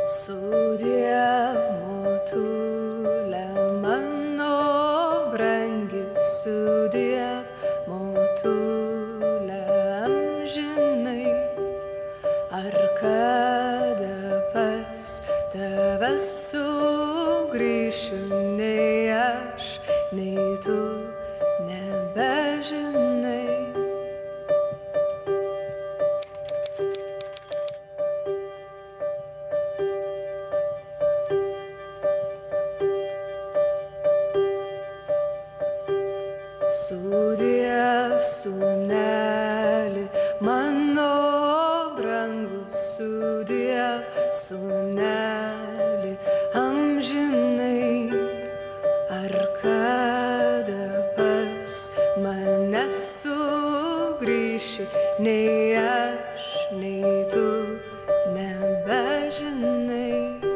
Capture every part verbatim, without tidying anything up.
Sudiev motule mano brangi, sudiev motule amžinai, ar kada pas tave sugrįšiu, nei aš, nei tu nebežinai. Sudiev, sūneli, mano brangus, sudiev, sūneli, amžinai, ar kada pas mane sugrįši, nei aš, nei tu nebežinai.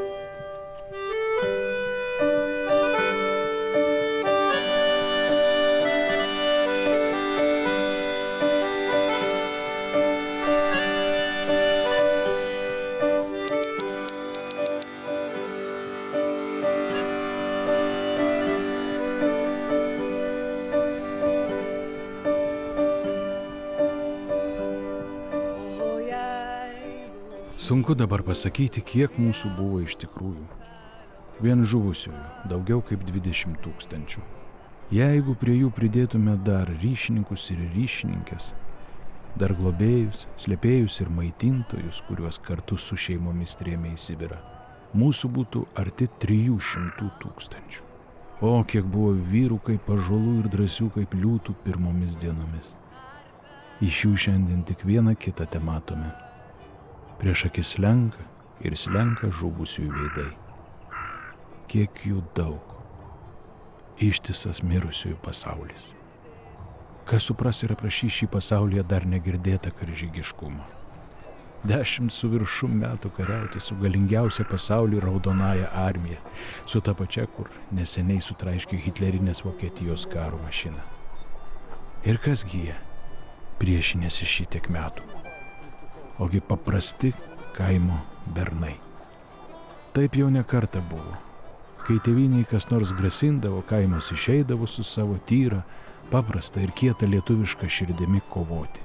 Sunku dabar pasakyti, kiek mūsų buvo iš tikrųjų. Vien žuvusiųjų daugiau kaip dvidešimt tūkstančių. Jeigu prie jų pridėtume dar ryšininkus ir ryšininkės, dar globėjus, slėpėjus ir maitintojus, kuriuos kartu su šeimomis trėmė į Sibirą, mūsų būtų arti trijų šimtų tūkstančių. O kiek buvo vyrų kaip ąžuolų ir drąsių kaip liūtų pirmomis dienomis. Iš jų šiandien tik vieną kitą tematome. Prieš akis slenka ir slenka žuvusiųjų veidai. Kiek jų daug. Ištisas mirusiųjų pasaulis. Kas supras ir aprašys šį pasaulyje dar negirdėtą karžygiškumą. Dešimt su viršum metų kariauti su galingiausia pasaulyje raudonąja armija, su ta pačia, kur neseniai sutraiškė hitlerinės Vokietijos karo mašiną. Ir kas gyja, priešinėsi šitiek metų. Ogi paprasti kaimo bernai. Taip jau ne kartą buvo. Kai tėvynei kas nors grasindavo, kaimas išeidavo su savo tyra, paprasta ir kieta lietuviška širdimi kovoti.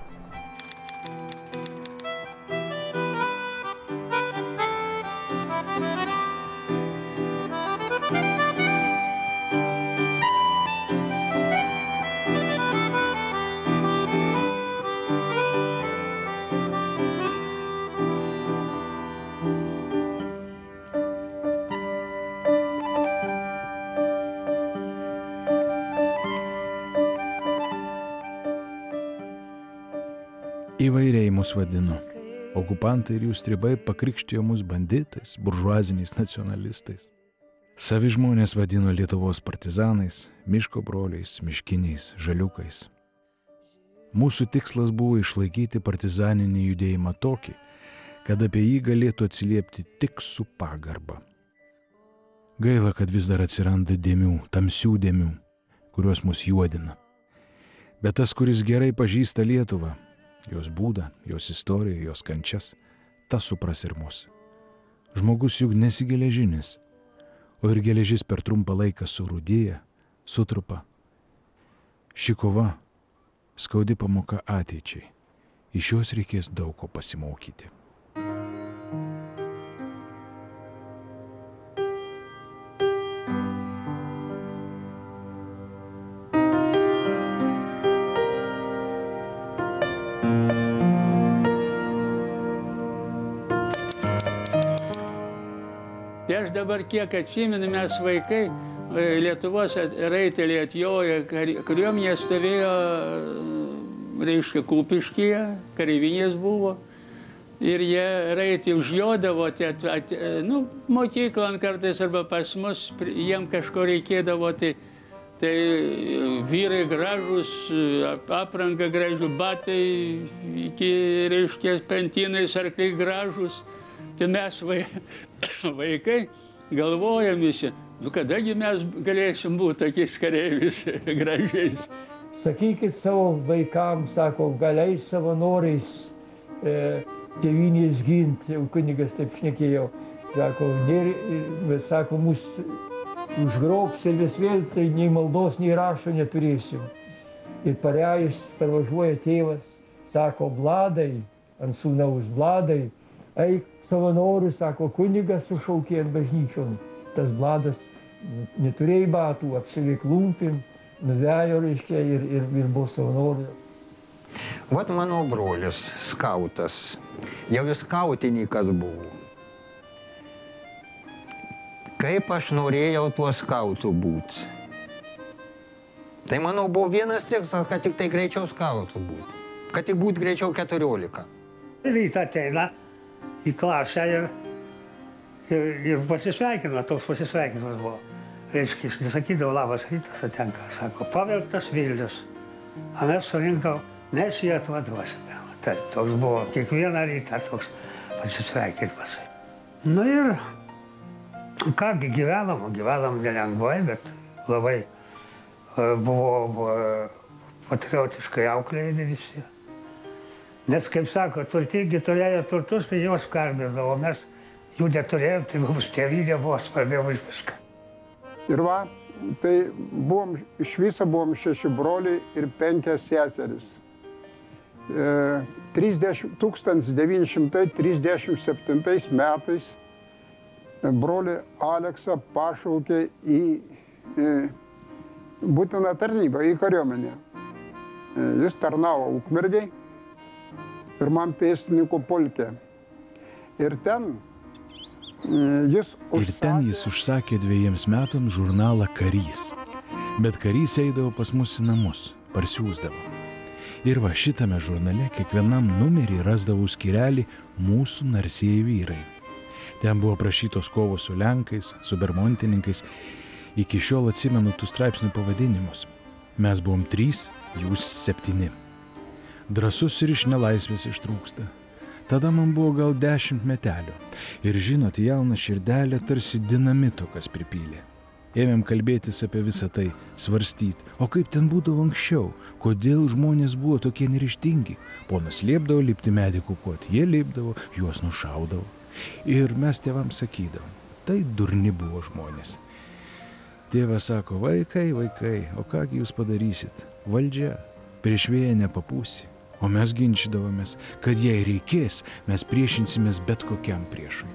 Įvairiai mus vadino. Okupantai ir jų stribai pakrikštijo mus banditais, buržuaziniais nacionalistais. Savi žmonės vadino Lietuvos partizanais, miško broliais, miškiniais, žaliukais. Mūsų tikslas buvo išlaikyti partizaninį judėjimą tokį, kad apie jį galėtų atsiliepti tik su pagarba. Gaila, kad vis dar atsiranda dėmių, tamsių dėmių, kurios mus juodina. Bet tas, kuris gerai pažįsta Lietuvą, jos būdą, jos istoriją, jos kančias, tas supras ir mus. Žmogus juk nesi geležinis, o ir geležis per trumpą laiką surūdėja, sutrupa. Ši kova skaudi pamoka ateičiai. Iš jos reikės daug ko pasimokyti. Aš dabar kiek atsimenu, mes vaikai Lietuvos raiteliai atjojo, kariuomenė stovėjo, reiškia, Kupiškyje, kareivinės buvo. Ir jie raitį užjodavo, at, at, nu, mokyklon kartais arba pas mus, jiem kažko reikėdavo, tai, tai vyrai gražus, apranga gražų, batai, iki, reiškia, pentinais arkliai gražus. Tai mes vaikai galvojam visi, nu kadagi mes galėsim būti tokiais kareiviais gražiais. Sakykit savo vaikams, sako, galiais savanoriais e, tėvynės ginti, jau kunigas taip šnekėjo. sako, nėr, bet sako, mus užgrobs ir vis vėl, tai nei maldos, nei rašo neturėsim. Ir pareis, parvažiuoja tėvas, sako, Vladai, ant sūnaus Vladai, eik savanorių, sako, kunigas sušaukė ant bažnyčion. Tas Vladas neturėjo batų, apsiveik lumpim, nuvejo, reiškia, ir, ir, ir buvo savanorių. Vat mano brolis, skautas, jau jis skautininkas buvo. Kaip aš norėjau tuo skautu būti. Tai manau buvo vienas tikslas, kad tik tai greičiau skautu būti. Kad tik būtų greičiau keturiolika. Rytą ateina į klasę ir, ir, ir pasisveikina, toks pasisveikinimas buvo. Reiškia, jis nesakydavo, labas rytas atenka, sako, pavergtas Vilnius. O mes surinkau, mes jį atvaduosime. Tai toks buvo kiekvieną rytą toks pasisveikinimas. Nu ir kągi gyvenom, gyvenom nelengvai, bet labai buvo, buvo patriotiškai auklėjami visi. Nes, kaip sako, turtingi turėjo turtus, tai juos skarbėdavo, mes jų neturėjom, tai mums tėvynė buvo svarbiau už viską. Ir va, tai buvom, iš viso buvom šeši broliai ir penkias seseris. E, tūkstantis devyni šimtai trisdešimt septintais metais brolį Aleksą pašaukė į e, būtiną tarnybą, į kariuomenę. E, jis tarnavo Ukmergėj, pirmam pėstininkų pulke. Ir ten jis užsakė... Ir ten jis užsakė dviejiems metams žurnalą Karys. Bet Karys eidavo pas mus į namus, parsiųsdavo. Ir va šitame žurnale kiekvienam numerį rasdavo skyrelį mūsų narsieji vyrai. Ten buvo aprašytos kovos su Lenkais, su bermontininkais. Iki šiol atsimenu tų straipsnių pavadinimus. Mes buvom trys, jūs septyni. Drąsus ir iš nelaisvės ištrūksta. Tada man buvo gal dešimt metelių. Ir žinot, jauną širdelę tarsi dinamito kas pripylė. Ėmėm kalbėtis apie visą tai, svarstyti. O kaip ten būdavo anksčiau? Kodėl žmonės buvo tokie neryžtingi? Ponas liepdavo lipti medį kukuoti. Jie lipdavo, juos nušaudavo. Ir mes tėvams sakydavom, tai durni buvo žmonės. Tėvas sako, vaikai, vaikai, o kągi jūs padarysit? Valdžia, prieš vėją nepapūsi. O mes ginčydavomės, kad jei reikės, mes priešinsimės bet kokiam priešui.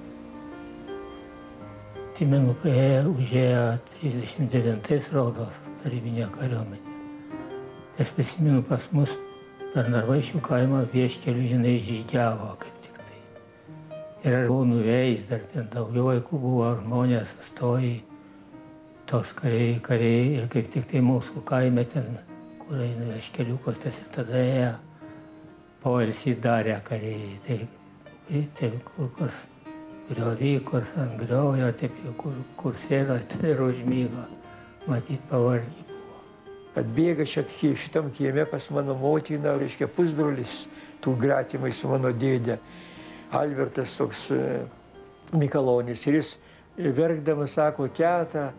Atsimenu, kai užėjo trisdešimt devintais rodos tarybinė kariuomenė. Aš prisimenu, pas mus per Narvaičių kaimą Vieškelių jinai žygiavo kaip tik tai. Ir aš buvau nuvėjęs, dar ten daugiau vaikų buvo, žmonės stojo, tos kariai, kariai ir kaip tik tai mūsų kaime ten, kur eina Vieškeliukos, tas ir tada ėjo, poilsį darė kariai, tai, tai kur kas griovy, kur ant griovio, taip jau kur, kur sėdo, ten ir užmygo, matyt pavargį buvo. Atbėga šitam kieme pas mano motiną, reiškia pusbrolis, tų gratimai su mano dėdė, Albertas toks Mikalonis, ir jis verkdamas sako, teta,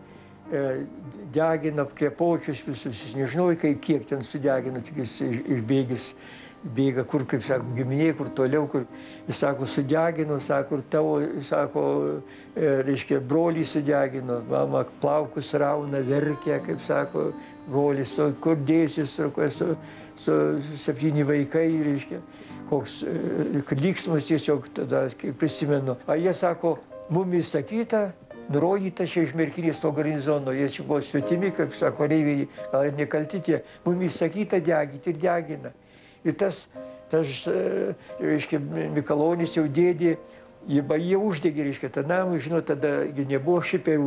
degina klepočius visus, jis nežinau, kaip kiek ten sudegina, tik jis išbėgis, bėga, kur, kaip sako, giminiai, kur toliau, kur, jis sako, sudegino, sako, ir tavo, sako, reiškia, brolį sudegino, mama plaukus rauna, verkia, kaip sako, brolis, kur dėsis, su, su septyni vaikai, reiškia, koks lygsmas tiesiog tada, kaip prisimenu. A jie sako, mum įsakyta, nurodyta čia iš Merkinės to garnizono, jie čia buvo svetimi, kaip sako, reiviai, gal ir nekalti tie, mums įsakyta degyti ir degina. Ir tas, tas reiškia, Mikalonis jau dėdė, jie, jie uždegė, reiškia, tą namą, žinot, tada nebuvo šiperų,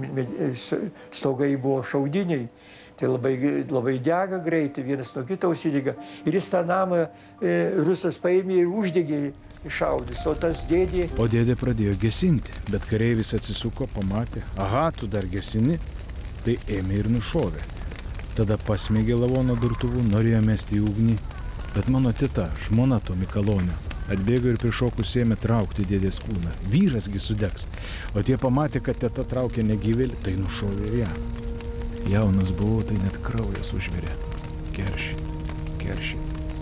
stogai buvo šaudiniai, tai labai, labai dega greitai, vienas nuo kito užsidega. Ir jis tą namą e, rusas paėmė ir uždegė šaudys, o tas dėdė... O dėdė pradėjo gesinti, bet kareivis atsisuko, pamatė, aha, tu dar gesini, tai ėmė ir nušovė. Tada pasmėgė lavono durtuvu, norėjo mesti į ugnį, bet mano teta, žmona to Mikalonio, atbėgo ir prišokus ėmė traukti dėdės kūną. Vyrasgi sudegs, o tie pamatė, kad teta traukė negyvėlį, tai nušovė ir ją. Jaunas buvau, tai net kraujas užvirė. Keršyt,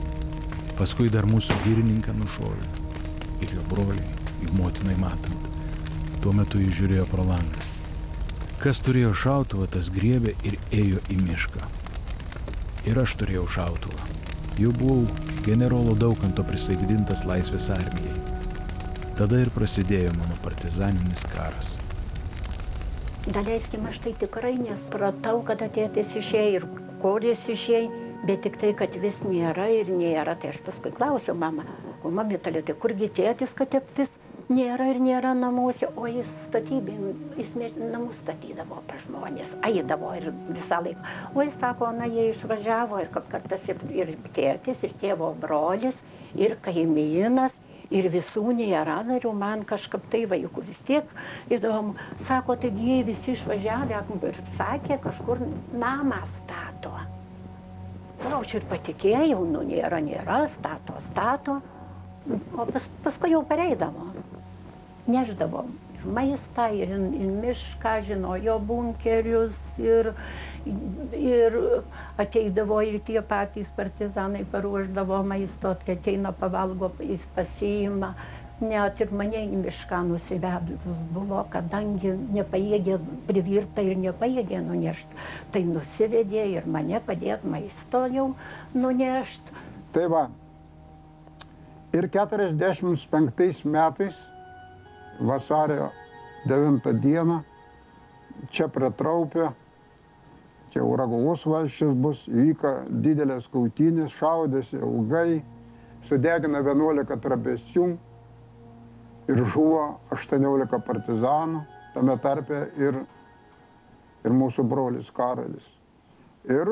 keršyt. Paskui dar mūsų girininką nušovė. Ir jo broliai, jų motinai matant. Tuo metu jis žiūrėjo pro langą. Kas turėjo šautuvą, tas griebė ir ėjo į mišką. Ir aš turėjau šautuvą. Jau buvau generolo Daukanto prisaikdintas Laisvės armijai. Tada ir prasidėjo mano partizaninis karas. Daleiskim, aš tai tikrai nespratau, kada tėtis išėjo ir koris išėjo, bet tik tai, kad vis nėra ir nėra. Tai aš paskui klausiau mamą, o mama Vitalė, tai kurgi tėtis, kad vis nėra ir nėra namuose, o jis statybė, jis namus statydavo pas žmonės, eidavo ir visą laiką. O jis sako, na, jie išvažiavo ir kad kartas ir, ir tėtis, ir tėvo brolis, ir kaimynas, ir visų nėra, ir man kažkaip tai vaikų vis tiek įdomu. Sako, taigi jie visi išvažiavę ir sakė, kažkur namą stato. Na, aš ir patikėjau, nu, nėra, nėra, stato, stato. O pas, paskui jau pareidavo. Neždavom ir maistą, ir į mišką, žinojo bunkerius, ir, ir ateidavo ir tie patys partizanai paruošdavo maisto, kai ateina pavalgo, jis pasiima. Net ir mane į mišką nusivedus buvo, kadangi nepajėgė privirta ir nepajėgė nunešti. Tai nusivedė ir mane padėt maisto jau nunešti. Tai va, ir keturiasdešimt penktais metais vasario devintą dieną čia prie Traupio, čia Raguvos valsčius bus, vyko didelės kautynės, šaudėsi ilgai, sudegino vienuolika trapesių ir žuvo aštuoniolika partizanų, tame tarpe ir, ir mūsų brolis Karolis. Ir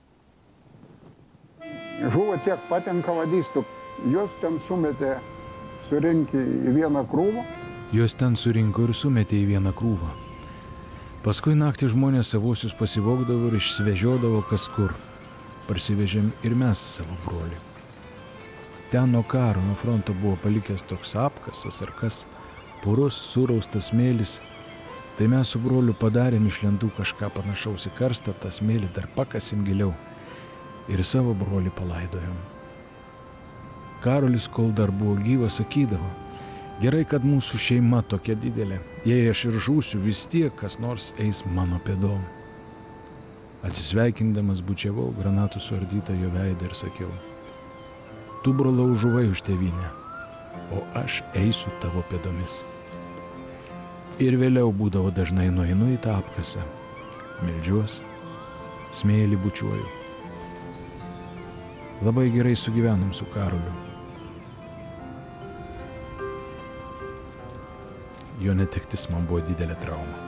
žuvo tiek pat enkavadistų, juos ten sumetė, surinkė į vieną krūvą. Juos ten surinko ir sumetė į vieną krūvą. Paskui naktį žmonės savosius pasivogdavo ir išsivežiodavo kas kur. Parsivežėm ir mes savo brolį. Ten nuo karo, nuo fronto buvo palikęs toks apkasas ar kas, purus, suraustas smėlis. Tai mes su broliu padarėm iš lentų kažką panašaus į karstą, tą smėlį dar pakasim giliau ir savo brolį palaidojom. Karolis, kol dar buvo gyvas, sakydavo, gerai, kad mūsų šeima tokia didelė. Jei aš ir žūsiu, vis tiek kas nors eis mano pėdom. Atsisveikindamas bučiavau granatų suardytą jo veidą ir sakiau, tu, brolau, žuvai už tėvynę, o aš eisiu tavo pėdomis. Ir vėliau būdavo dažnai nueinu į tą apkasą, meldžiuos, smėlį bučiuoju. Labai gerai sugyvenom su Karoliu. Jo netektis man buvo didelė trauma.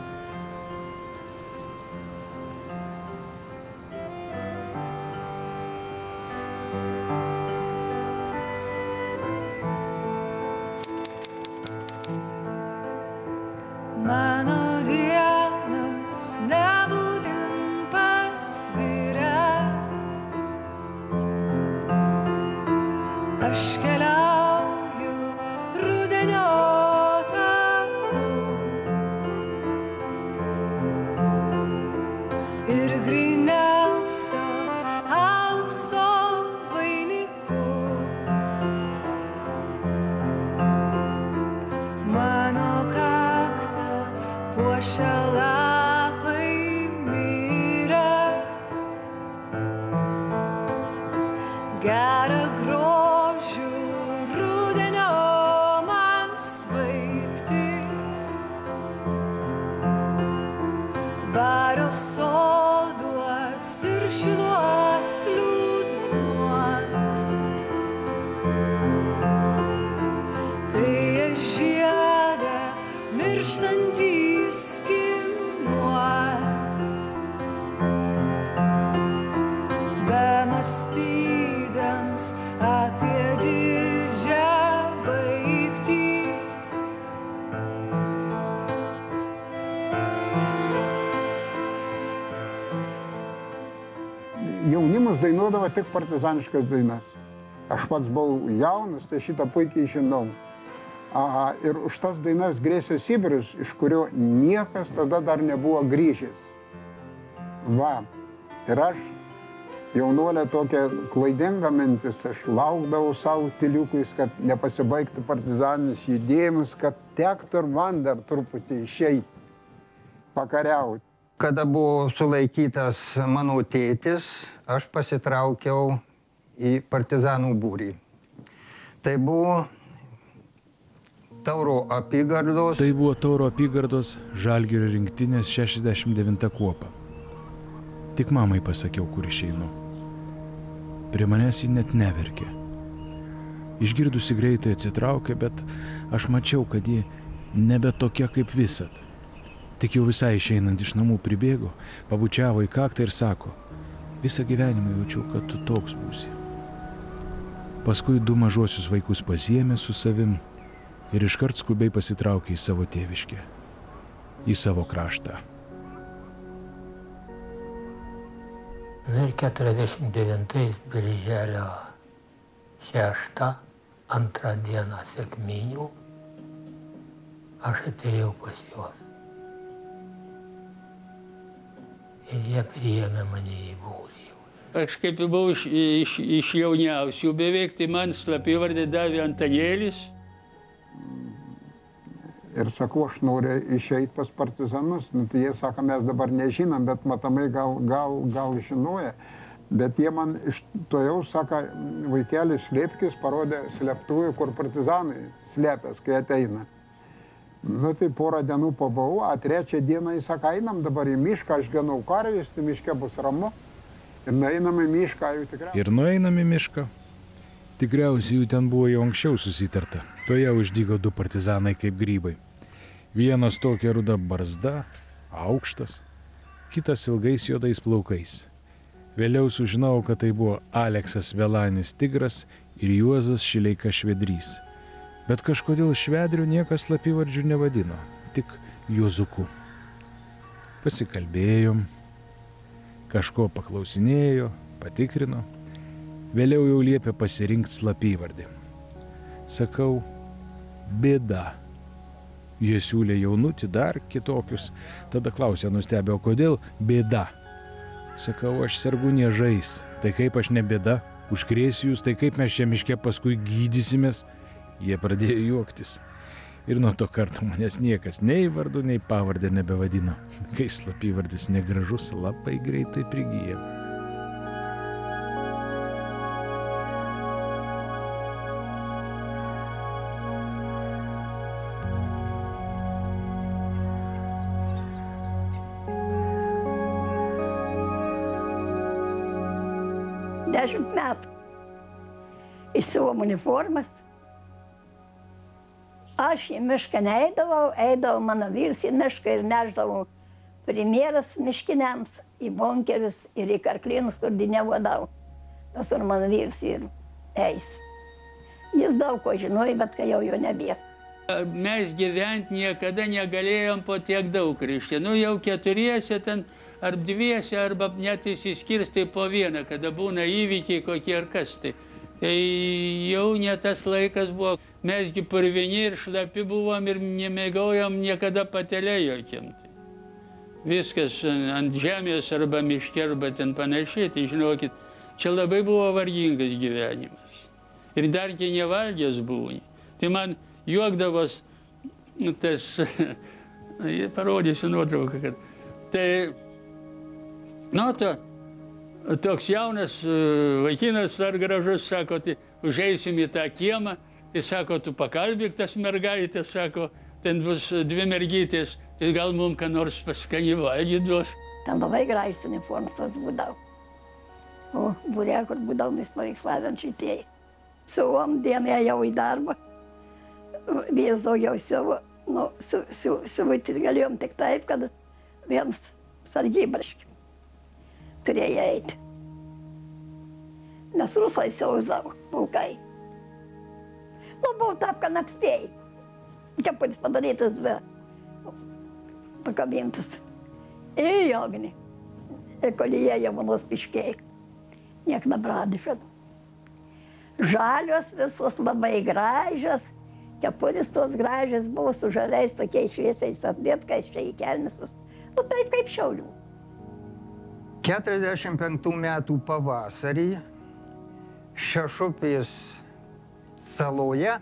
Mano dienos nebūtin pasvirę. Aš keliauju rudenio ir gryniausio aukso vainiku. Mano kaktą puošia lapai mirę. Gerą grožių rudenio man svaigti. Vario soduos ir šiluos liūdnuos, kai jie žiedą mirštantys skinuos, bemąstydams apie didžią baigtį. Jaunimas dainuodavo tik partizaniškas dainas. Aš pats buvau jaunas, tai šitą puikiai žinau. Aha, ir už tas dainas grėsė Sibiris, iš kurio niekas tada dar nebuvo grįžęs. Va, ir aš jaunuolė tokia klaidinga mintis, aš laukdavau savo tyliukais, kad nepasibaigtų partizaninis judėjimas, kad tektų ir man dar truputį išeiti, pakariauti. Kada buvo sulaikytas mano tėtis, aš pasitraukiau į partizanų būrį. Tai buvo Tauro apygardos. Tai buvo Tauro apygardos Žalgirio rinktinės šešiasdešimt devinta kuopa. Tik mamai pasakiau, kur išeinu. Prie manęs ji net neverkė. Išgirdusi greitai atsitraukė, bet aš mačiau, kad ji nebe tokia kaip visad. Tik jau visai išeinant iš namų pribėgo, pabučiavo į kaktą ir sako, visą gyvenimą jaučiu, kad tu toks būsi. Paskui du mažuosius vaikus pasiėmė su savim ir iškart skubiai pasitraukė į savo tėviškę, į savo kraštą. Na ir keturiasdešimt devintais birželio šeštą, antrą dieną sekminių, aš atėjau pas juos. Ir jie priėmė mane į būrį. Aš kaip buvau iš, iš, iš jauniausių beveik, tai man slapyvardį davė Antanėlis. Ir sakau, aš noriu išeiti pas partizanus. Nu, tai jie sako, mes dabar nežinom, bet matomai gal, gal, gal žinoja. Bet jie man iš to jau sako, vaikelis Slėpkis parodė slėptuvį, kur partizanai slėpės, kai ateina. Nu, tai porą dienų pabuvau, a trečią dieną jis sako, einam dabar į mišką, aš ganau karvės, tai miške bus ramu. Ir nueinam į mišką, jau tikriausiai. Ir nueinam į mišką. Tikriausiai jų ten buvo jau anksčiau susitarta. Toje uždygo du partizanai kaip grybai. Vienas tokia ruda barzda, aukštas, kitas ilgais juodais plaukais. Vėliau sužinojau, kad tai buvo Aleksas Velanis Tigras ir Juozas Šileika Švedrys. Bet kažkodėl Švedrių niekas slapyvardžių nevadino, tik Juozuku. Pasikalbėjom, kažko paklausinėjo, patikrino. Vėliau jau liepė pasirinkti slapyvardį. Sakau, bėda. Jie siūlė jaunutį dar kitokius. Tada klausė nustebę, o kodėl bėda? Sakau, aš sergu niežais. Tai kaip aš ne bėda? Užkrėsiu jūs, tai kaip mes čia miške paskui gydysimės? Jie pradėjo juoktis. Ir nuo to karto manęs niekas nei vardu, nei pavardę nebevadino. Kai slapyvardis negražus, labai greitai prigyja. Dešimt metų. Išsiuvom uniformas. Aš į mišką neeidavau, eidavau mano vyrs į mišką ir neždavau premjeras miškiniams, į bunkerius ir į karklynus, kur nevodavau. Tas ir mano vyrs ir eis. Jis daug ko žinojo, bet kai jau jo nebėjo. Mes gyventi niekada negalėjom po tiek daug, reiškia. Nu, jau keturiese ten, ar dviese, arba net įsiskirstai po vieną, kada būna įvykiai kokie ar kas tai. Tai jau ne tas laikas buvo. Mesgi purvini ir šlapi buvom ir nemėgaujom niekada patelė jokiam. Viskas ant žemės arba miške arba ten panašiai, tai žinokit, čia labai buvo vargingas gyvenimas. Ir dar kai nevalgęs buvau. Tai man juokdavos tas, parodysiu nuotrauką, kad tai, nu, to, toks jaunas vaikinas ar gražus, sako, tai užeisim į tą kiemą, tai sako, tu pakalbėk tas mergaitės, sako, ten bus dvi mergytės, tai gal mums ką nors paskaniai valgyt duos. Ten labai gražios uniformas tas būdavo. O būrė, kur būdavo, mes paveikslavėm šitieji. Siuvom dieną ėjau į darbą, vis daugiau siuvo, nu, siuvyti galėjom tik taip, kad vienas sargybiški turėjo eiti. Nes rusai siausdavo, pulkai. Nu, buvo taip, kad apstėjai. Kepuris padarytas, be pakabintas. Ir jognį. Ir kol įėjo manos piškiai. Niek nebradė šitą. Žalios visos labai gražios. Kepuris tos gražios buvo su žaliais tokiais šviesiais apdėt, kai čia į kelnisus. Nu, taip kaip Šiaulių. keturiasdešimt penktų metų pavasarį Šešupės saloje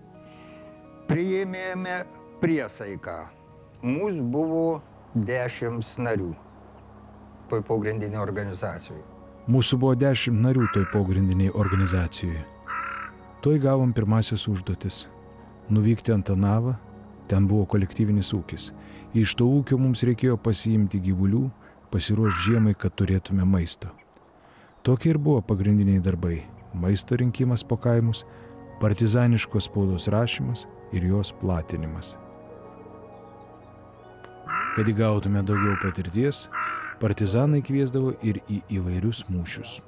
priėmėme priesaiką. Mūsų buvo dešimt narių toj pogrindinėje organizacijoje. Mūsų buvo dešimt narių toj pogrindinėje organizacijoje. Toj gavom pirmasis užduotis – nuvykti ant Anavą, ten buvo kolektyvinis ūkis. Iš to ūkio mums reikėjo pasiimti gyvulių, pasiruošti žiemai, kad turėtume maisto. Tokie ir buvo pagrindiniai darbai – maisto rinkimas po kaimus, partizaniškos spaudos rašymas ir jos platinimas. Kad įgautume daugiau patirties, partizanai kviesdavo ir į įvairius mūšius.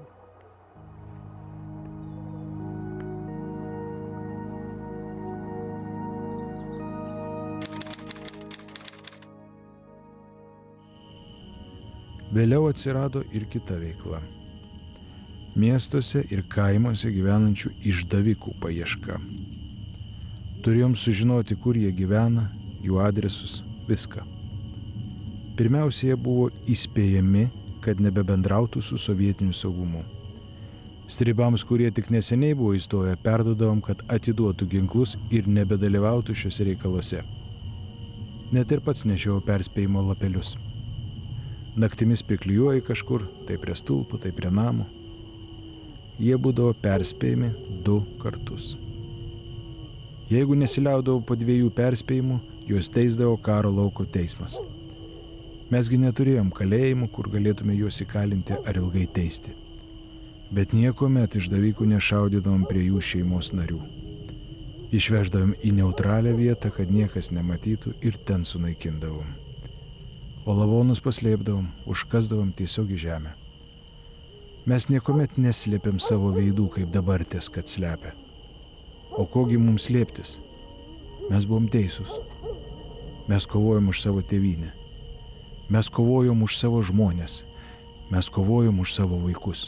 Vėliau atsirado ir kita veikla. Miestuose ir kaimuose gyvenančių išdavikų paieška. Turėjom sužinoti, kur jie gyvena, jų adresus, viską. Pirmiausia, jie buvo įspėjami, kad nebebendrautų su sovietiniu saugumu. Stribams, kurie tik neseniai buvo įstoję, perduodavom, kad atiduotų ginklus ir nebedalyvautų šiuose reikaluose. Net ir pats nešiau perspėjimo lapelius. Naktimis priklijuoji kažkur, tai prie stulpų, tai prie namų. Jie būdavo perspėjami du kartus. Jeigu nesiliaudavo po dviejų perspėjimų, juos teisdavo karo lauko teismas. Mesgi neturėjom kalėjimų, kur galėtume juos įkalinti ar ilgai teisti. Bet niekuomet išdavikų nešaudydavom prie jų šeimos narių. Išveždavom į neutralią vietą, kad niekas nematytų ir ten sunaikindavom. O lavonus paslėpdavom, užkasdavom tiesiog į žemę. Mes niekuomet neslėpėm savo veidų, kaip dabartės, kad slepia. O kogi mums slėptis? Mes buvom teisūs. Mes kovojom už savo tėvynę. Mes kovojom už savo žmonės. Mes kovojom už savo vaikus.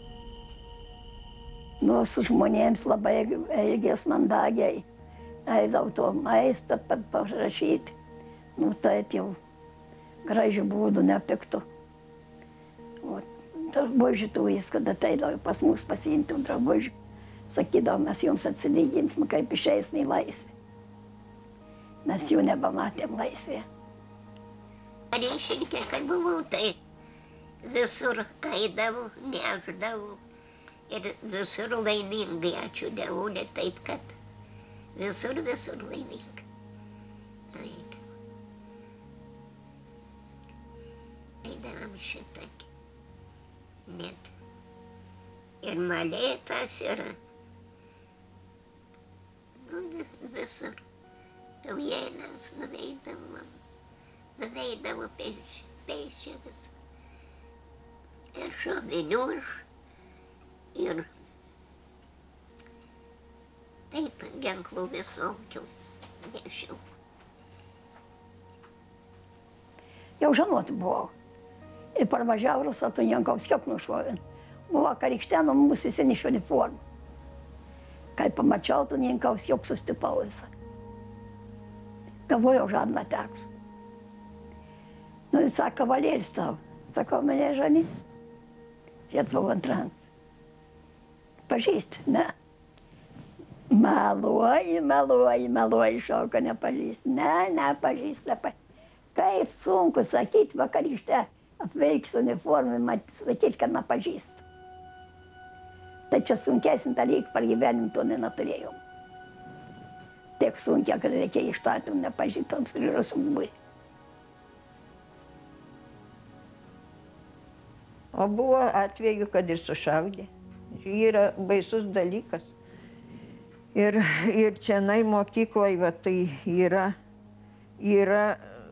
Nu, su žmonėms labai elgės mandagiai. Eidau to maistą paprašyti. Nu, taip jau. Gražių būdų nepiktų. O drabužių tų jis, kada ateidavo pas mus pasiimti drabužių, sakydavo, mes jums atsilyginsime, kaip išeisime į laisvę. Mes jų nebematėm laisvėje. Reiškia, kad buvau, tai visur kaidavau, neždavau ir visur laimingai, ačiū Dievui, ne taip, kad visur, visur laimingai. Eidavom šitai. Net. Ir Malėtas, ir nu, visur. Taujėnas nuveidavo, nuveidavo peišė visur. Ir šovinių, ir taip ginklų visokių nešiau. Jau žinot buvau. Ir parvažiavus atu Jankauskiok nušovin. Buvo karikšteno mūsų įsiniš uniformą. Kai pamačiau, tu Jankauskiok sustipau visą. Galvojau, žadna teks. Nu, jis sako, kavalėlis tau. Sakau, mane žanys. Lietuvo antrans. Pažįsti? Ne. Meluoji, meluoji, meluoji, šauka, nepažįsti. Ne, nepažįsti, nepažįsti. Kaip sunku sakyti vakarykšte, apveiks uniformą, sakyti, kad nepažįstu. Tai čia sunkesnį dalyką per gyvenimą to neturėjom. Tiek sunkia, kad reikia ištarti nepažįstams ir yra sunku. O buvo atveju, kad ir sušaudė. Yra baisus dalykas. Ir, ir čianai mokykloje, va, tai yra, yra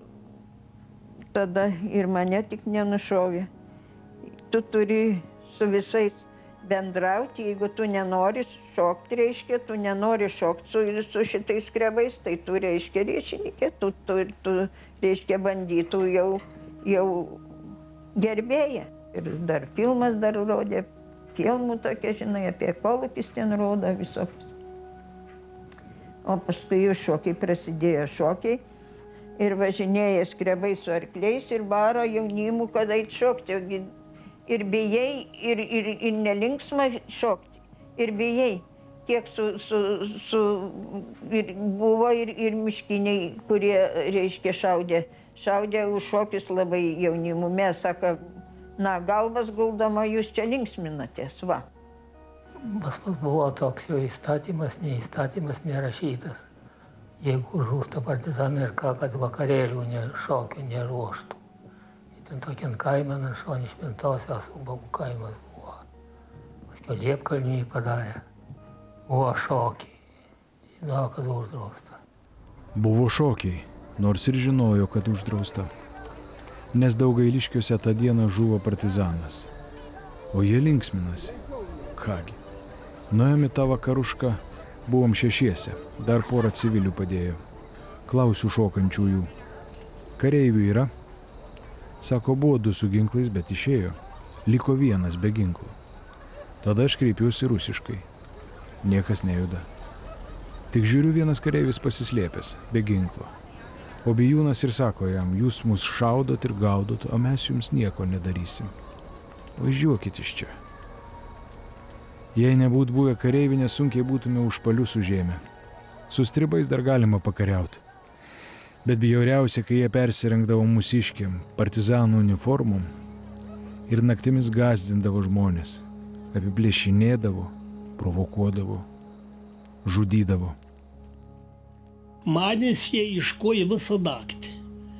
tada ir mane tik nenušovė. Tu turi su visais bendrauti, jeigu tu nenori šokti, reiškia, tu nenori šokti su, su šitais skrebais, tai tu, reiškia, ryšininkė, tu, tu, tu, reiškia, bandytų jau, jau gerbėja. Ir dar filmas dar rodė, filmų tokie, žinai, apie kolūkius ten rodo visokius. O paskui jau šokiai prasidėjo šokiai. ir važinėja skrebai su arkliais ir baro jaunimų, kad eit šokti. Ir bijai, ir, ir, ir nelinksma šokti, ir bijai. Kiek su, su, su, ir buvo ir, ir miškiniai, kurie, reiškia, šaudė. Šaudė už šokius labai jaunimų. Mes sako, na, galvas guldama, jūs čia linksminatės, va. Pas mus buvo toks jau įstatymas, neįstatymas nerašytas. Jeigu žūsta partizanai ir ką, kad vakarėlių šokių neruoštų. Ten tokiam kaimą, Naršonį Šventosios, Ubagų kaimas buvo. Paskui Liepkalnį padarė. Buvo šokiai. Žinojo, kad uždrausta. Buvo šokiai, nors ir žinojo, kad uždrausta. Nes Daugailiškiuose tą dieną žuvo partizanas. O jie linksminasi. Kągi. Nuėjom į tą vakarušką, buvom šešiese, dar porą civilių padėjo. Klausiu šokančiųjų. Kareivių yra? Sako, buvo du su ginklais, bet išėjo. Liko vienas be ginklų. Tada aš kreipiuosi rusiškai. Niekas nejuda. Tik žiūriu, vienas kareivis pasislėpęs, be ginklo. O bijūnas ir sako jam, jūs mus šaudot ir gaudot, o mes jums nieko nedarysim. Važiuokit iš čia. Jei nebūtų buvę kareivių, nesunkiai būtume užpalius užėmę. Su stribais dar galima pakariauti. Bet bjauriausia, kai jie persirengdavo mūsiškiam, partizanų uniformom ir naktimis gąsdindavo žmonės, apiplėšinėdavo, provokuodavo, žudydavo. Manęs jie iškoja visą naktį.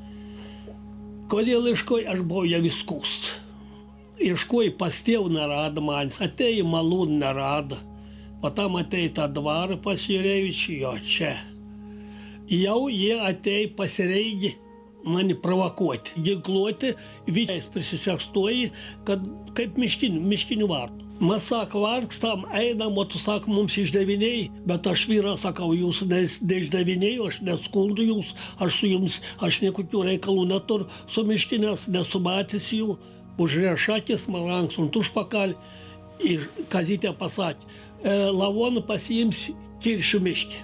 Kodėl iškoja, aš buvau jau įskust. Iškoja pas tėvų nerada manęs, atėjo malūn nerada. Patam atėjo tą dvarą pas Jurevičių, jo čia. Jau jie atėjo pasireigė mane provokuoti, ginkluoti, vyčiais prisisekstoji, kad kaip miškinių, miškinių vartų. Mes sako, vargstam, einam, o tu sako, mums išdaviniai, bet aš vyra sakau, jūs neišdaviniai, aš neskundu jūs, aš su jums, aš niekokių reikalų neturiu, su miškinės nesu matęs jų, užriešakis, man ranks ant užpakal, ir Kazytė pasakė, e, lavoną pasiims Kiršių miškį.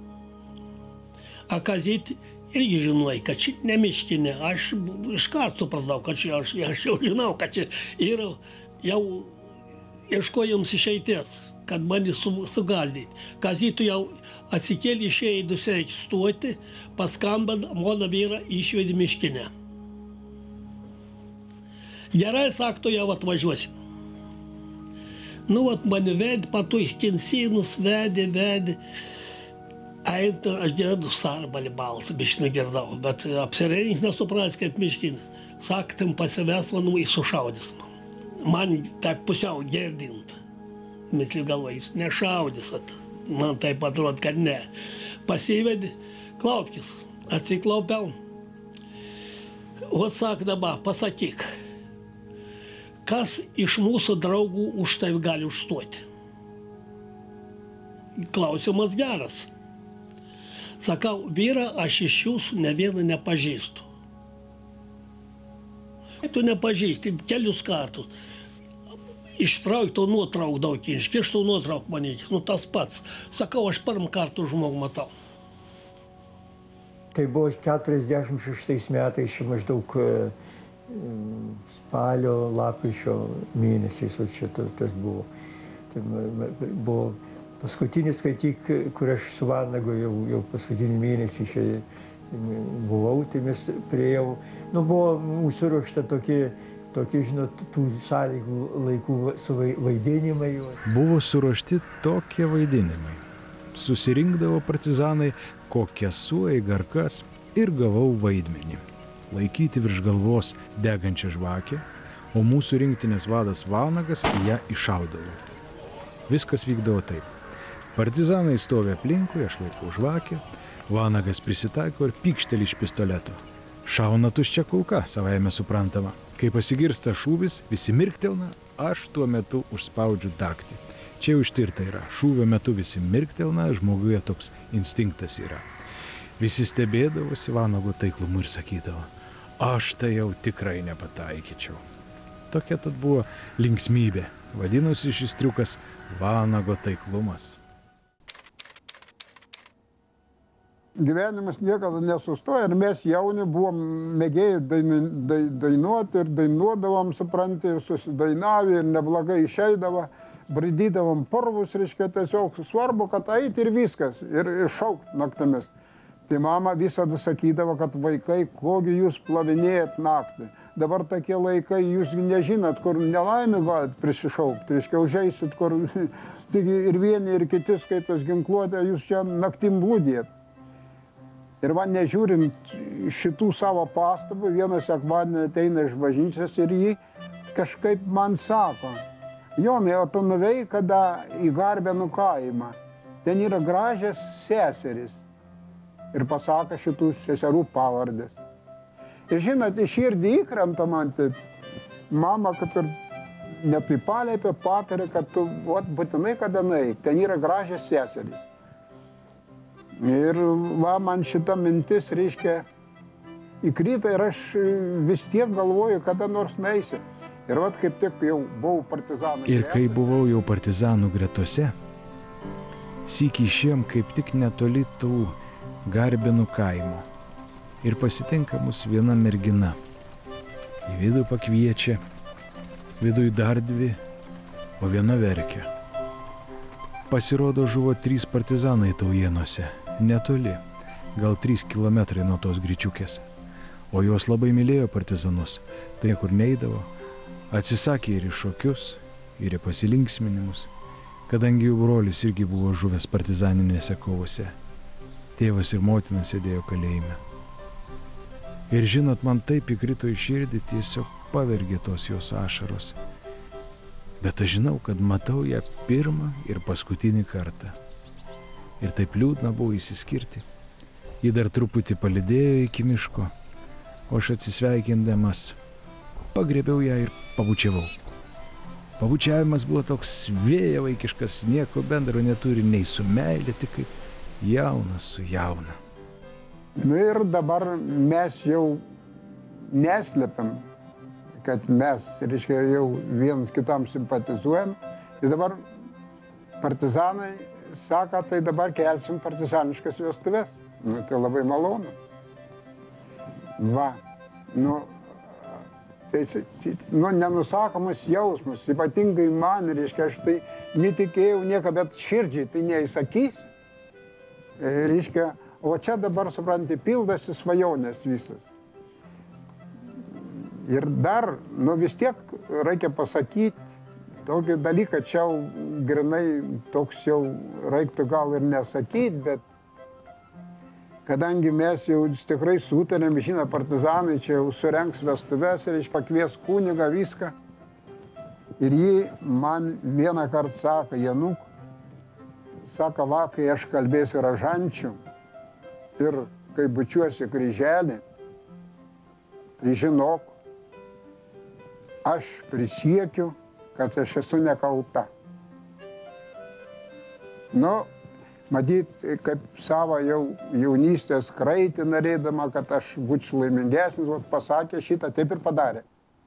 A Kazytė irgi žinojai, kad čia ne miškinė. Aš iškart supratau, kad čia aš, aš jau žinau, kad čia yra jau ieškojo jums išeities, kad mane su, sugazdyti. Kazytė jau atsikėlė, išėjo dusiai stoti, paskambant, mano vyrą išvedė miškinę. Gerai, sakto, jau atvažiuosim. Nu, vat mane vedė, patu iš Kinsynus vedė, vedė. Eit, aš dėdu sarbalį balsą, biškį negirdau, bet apsirengęs nesupras kaip miškinis. Saktim, pasives manų į sušaudys. Man taip pusiau girdint. Misliu galva, jis nešaudys. Man taip atrodo, kad ne. Pasivedė, klaupkis, atsiklaupiau. O sak dabar, pasakyk, kas iš mūsų draugų už tai gali užstoti? Klausimas geras. Sakau, vyra, aš iš jūsų ne vieną nepažįstu. Tu nepažįsti, kelius kartus. Ištrauk to nuotrauk daug, iškiš to nuotrauk manyti, nu tas pats. Sakau, aš pirmą kartą žmogų matau. Tai buvo keturiasdešimt šeštais metais, maždaug spalio, lapkričio mėnesiais, o čia tas buvo. Tai buvo paskutinis skaityk, kur aš su Vanagu jau, jau paskutinį mėnesį čia buvau, tai mes priejau. Nu, buvo mūsų ruošta tokie, tokie, žinot, tų sąlygų laikų su vaidinimai. Buvo suruošti tokie vaidinimai. Susirinkdavo partizanai kokias sueiga ar kas ir gavau vaidmenį. Laikyti virš galvos degančią žvakę, o mūsų rinktinės vadas Vanagas ją iššaudavo. Viskas vykdavo taip. Partizanai stovi aplinkui, aš laikau žvakę, Vanagas prisitaiko ir pykšteli iš pistoleto. Šauna tuščia kulka, savaime suprantama. Kai pasigirsta šūvis, visi mirktelna, aš tuo metu užspaudžiu daktį. Čia jau ištirta yra. Šūvio metu visi mirktelna, žmoguje toks instinktas yra. Visi stebėdavosi Vanago taiklumu ir sakydavo, aš tai jau tikrai nepataikyčiau. Tokia tad buvo linksmybė. Vadinosi šis triukas Vanago taiklumas. gyvenimas niekada nesustoja ir mes jauni buvom mėgėjai dainuoti ir dainuodavom, supranti, ir susidainavę ir neblogai išeidavo, braidydavom purvus, reiškia, tiesiog svarbu, kad eiti ir viskas, ir, ir šaukt naktimis. Tai mama visada sakydavo, kad vaikai, kogi jūs plavinėjat naktį. Dabar tokie laikai, jūs nežinot, kur nelaimė galit prisišaukti, reiškia, užeisit, kur ir vieni, ir kiti skaitos ginkluotę, jūs čia naktim blūdėt. Ir man nežiūrint šitų savo pastabų, vieną sekmadienį ateina iš bažnyčios ir jį kažkaip man sako, Jonai, o tu nuvei kada į Garbėnų kaimą, ten yra gražias seserys. Ir pasako šitų seserų pavardės. Ir žinot, iš širdį įkrenta man taip, mama kaip ir netai palėpė, patarė, kad tu vat, būtinai kada nueik, ten yra gražias seserys. Ir va, man šita mintis, reiškia, įkrita ir aš vis tiek galvoju, kada nors nueisiu. Ir vat kaip tik jau buvau partizanų. Ir kai buvau jau partizanų gretose, sykį išėjom kaip tik netoli tų Garbėnų kaimo. Ir pasitinka mus viena mergina. Į vidų pakviečia, vidui dar dvi, o viena verkia. Pasirodo, žuvo trys partizanai Taujėnuose, netoli, gal trys kilometrai nuo tos Gričiukės. O jos labai mylėjo partizanus, tai kur neidavo, atsisakė ir į šokius, ir į pasilinksminimus, kadangi jų brolis irgi buvo žuvęs partizaninėse kovose. Tėvas ir motina sėdėjo kalėjime. Ir žinot, man taip įkrito į širdį, tiesiog pavergė tos jos ašaros. Bet aš žinau, kad matau ją pirmą ir paskutinį kartą. Ir taip liūdna buvo įsiskirti. Ji dar truputį palydėjo iki miško, o aš atsisveikindamas pagriebiau ją ir pabučiavau. Pabučiavimas buvo toks vėja vaikiškas, nieko bendro neturi nei su meilė, tik kaip jaunas su jauna. Nu ir dabar mes jau neslepiam, kad mes, reiškia, jau vienas kitam simpatizuojam. Ir dabar partizanai sako, tai dabar kelsim partizaniškas vestuves. Nu, tai labai malonu. Va, nu, tai, nu, nenusakomas jausmas, ypatingai man, reiškia, aš tai netikėjau nieko, bet širdžiai tai neįsakysi. Reiškia, o čia dabar, supranti, pildasi svajonės visas. Ir dar, nu vis tiek reikia pasakyti tokį dalyką, čia grinai toks jau reiktų gal ir nesakyti, bet kadangi mes jau tikrai sutarėm, žinoma, partizanai čia jau surengs vestuves ir pakvies kunigą viską. Ir jį man vieną kartą sako, Januk, sako, va, kai aš kalbėsiu ražančių ir kai bučiuosi kryželį, tai žinok, aš prisiekiu, kad aš esu nekalta. Nu, matyt, kaip savo jau jaunystės kraitį norėdama, kad aš būčiau laimingesnis, pasakė šitą, taip ir padarė.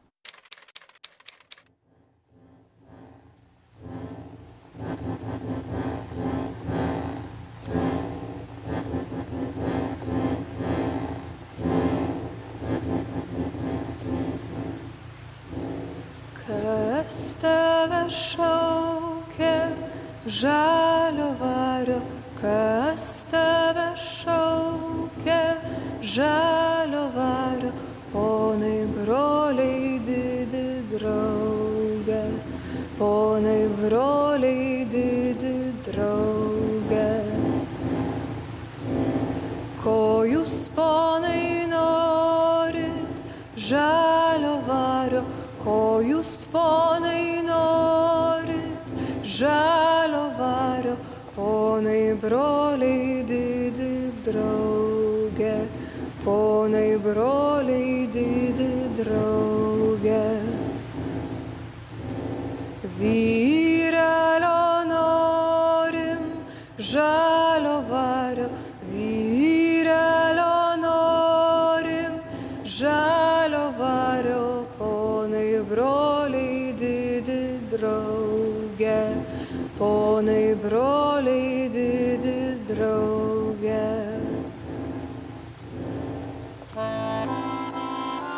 Kas tave šaukia, žalio vario, kas tave šaukia, žalio vario, ponai broliai didi drauge, ponai broliai didi drauge. Ko jūs, ponai, norit, žalio vario, ko jūs, ponai, norit, žalio vario, ponai broliai didi drauge, ponai broliai didi drauge. Vyrelio norim, žalio vario, vyrelio norim, žalio vario, ponai broliai didi drauge, ponai broliai didi drauge.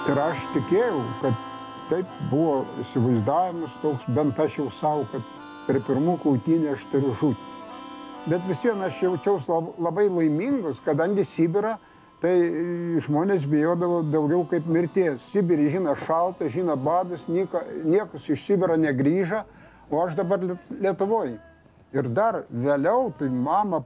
Ir aš tikėjau, kad taip buvo įsivaizdavimas toks, bent aš jau savo, kad per pirmų kautynę aš turiu žūti. Bet vis vien aš jaučiausi labai laimingus, kadangi Sibirą, tai žmonės bijodavo daugiau kaip mirties. Sibirį žino šalta, žino badas, nieko, niekas iš Sibirą negrįžo, o aš dabar Lietuvoje. Ir dar vėliau, tai mama,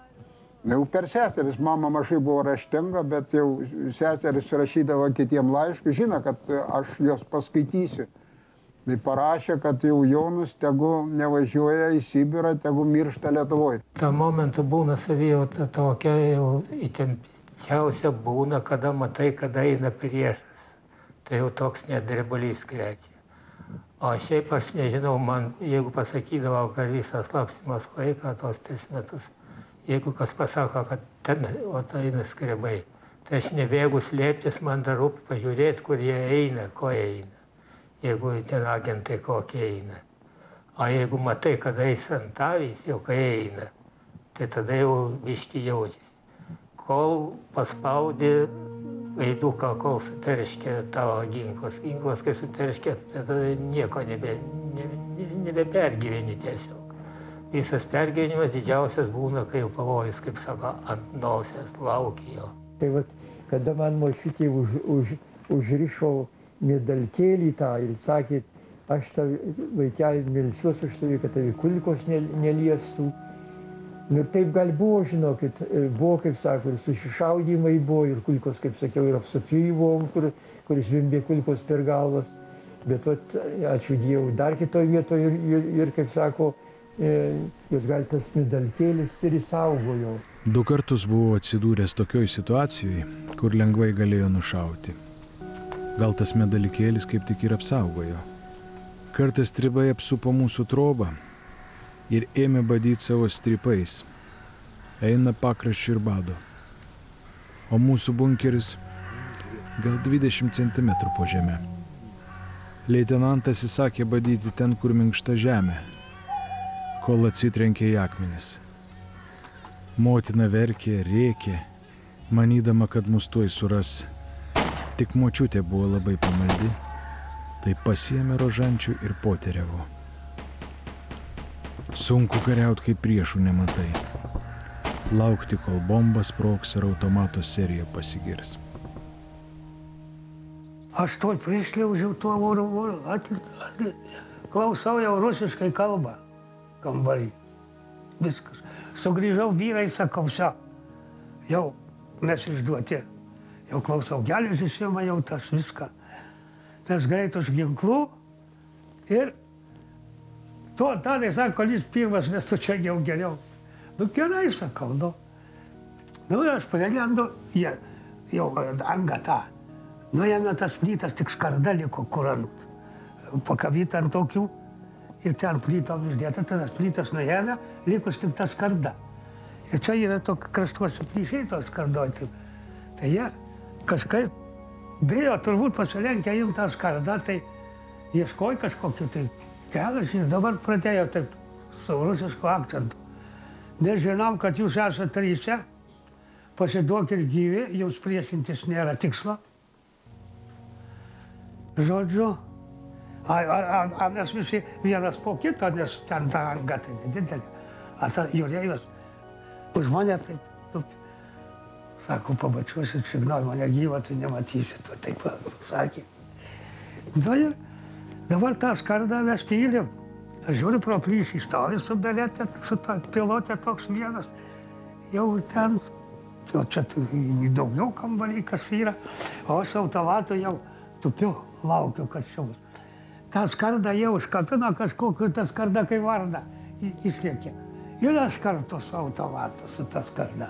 jau per seseris, mama mažai buvo raštinga, bet jau seseris rašydavo kitiem laiškus, žino, kad aš jos paskaitysiu. Tai parašė, kad jau Jonas tegu nevažiuoja į Sibirą, tegu miršta Lietuvoje. Tuo momentu būna savijauta tokia, jau įtempčiausia būna, kada matai, kada eina priešas. Tai jau toks nedrebalys krečia. O šiaip aš nežinau, man, jeigu pasakydavau per visą slapstymas laiką, tos tris metus, jeigu kas pasako, kad ten o tai eina skrebai, tai aš nebėgu slėptis, man dar rūpi pažiūrėti, kur jie eina, ko eina. Jeigu ten agentai kokie eina. O jeigu matai, kada eis ant avys, jau kai eina, tai tada jau biški jaučiasi. Kol paspaudi veiduką, kol suterškia tavo ginklas. Ginklas, kai suterškia, tai tada nieko nebe, nebe, nebepergyveni tiesiog. Visas pergyvenimas didžiausias būna, kai jau pavojus, kaip sako, ant nosies laukia jo. Tai vat, kada man močiutė už, už, užrišo medalkėlį tą ir sakė, aš tavi, vaikelį, melsiuosi už tavi, kad tavi kulkos neliestų. Nu, ir taip gal buvo, žinokit, buvo, kaip sako, ir susišaudymai buvo, ir kulkos, kaip sakiau, ir apsupijai buvom, kur, kur žvimbė kulkos per galvas. Bet, vat, ačiū Dievui, dar kitoje vietoje ir, ir, ir, kaip sako, ir gal tas medalkėlis ir įsaugojo. Du kartus buvau atsidūręs tokioj situacijoje, kur lengvai galėjo nušauti. Gal tas medalikėlis kaip tik ir apsaugojo. Kartais stribai apsupo mūsų trobą ir ėmė badyti savo stripais. Eina pakraščiu ir bado. O mūsų bunkeris gal dvidešimt centimetrų po žemę. Leitenantas įsakė badyti ten, kur minkšta žemė, kol atsitrenkė į akmenis. Motina verkė, rėkė, manydama, kad mus tuoj suras. Tik močiutė buvo labai pamaldi, tai pasiėmė rožančių ir poteriavo. Sunku kariaut, kai priešų nematai. Laukti, kol bombas sprogs ar automato serija pasigirs. Aš toj prišliaužiau tuo voru, klausau jau rusiškai kalbą kambarį. Viskas. Sugrįžau vyrai, sakau, vse, jau mes išduoti. Jau klausau, geležis ima jau tas viską. Mes greit už ginklų ir tuo tadai sako, jis pirmas, nes tu čia jau geriau. Nu gerai, sakau, nu. Nu ir aš pralendu, jau angą tą. Nuėmė tas plytas, tik skarda liko kur ant, pakavyta ant tokių. Ir ten plytom išdėta, tas plytas nuėmė, likus tik ta skarda. Ir čia yra tokie kraštuose plyšiai tos skardoj. Tai jie kažkaip bijo turbūt pasilenkę jums tą skardą, tai ieškoj kažkokiu tai kelias ir dabar pradėjo taip su rusišku akcentu. Mes žinom, kad jūs esate tryse, pasiduokit gyvi, jums priešintis nėra tikslo. Žodžiu, a, a, a, a mes visi vienas po kito, nes ten ta anga tai nedidelė. A ta jūreivis už mane taip, taip, sako, pabačiuosit signalą, mane gyvą, tai nematysit, o taip sakė. Nu ir dabar tą skardą mes tylim. Aš žiūriu pro plyšį, stovi su beletė, su ta pilotė toks vienas. Jau ten, jau čia daugiau kambarį kas yra, o aš automatu jau tupiu, laukiu, kad čia bus. Ta skarda jau užkapino kažkokiu, ta skarda kai varna išlėkė. Ir aš kartu su automatu, su ta skarda.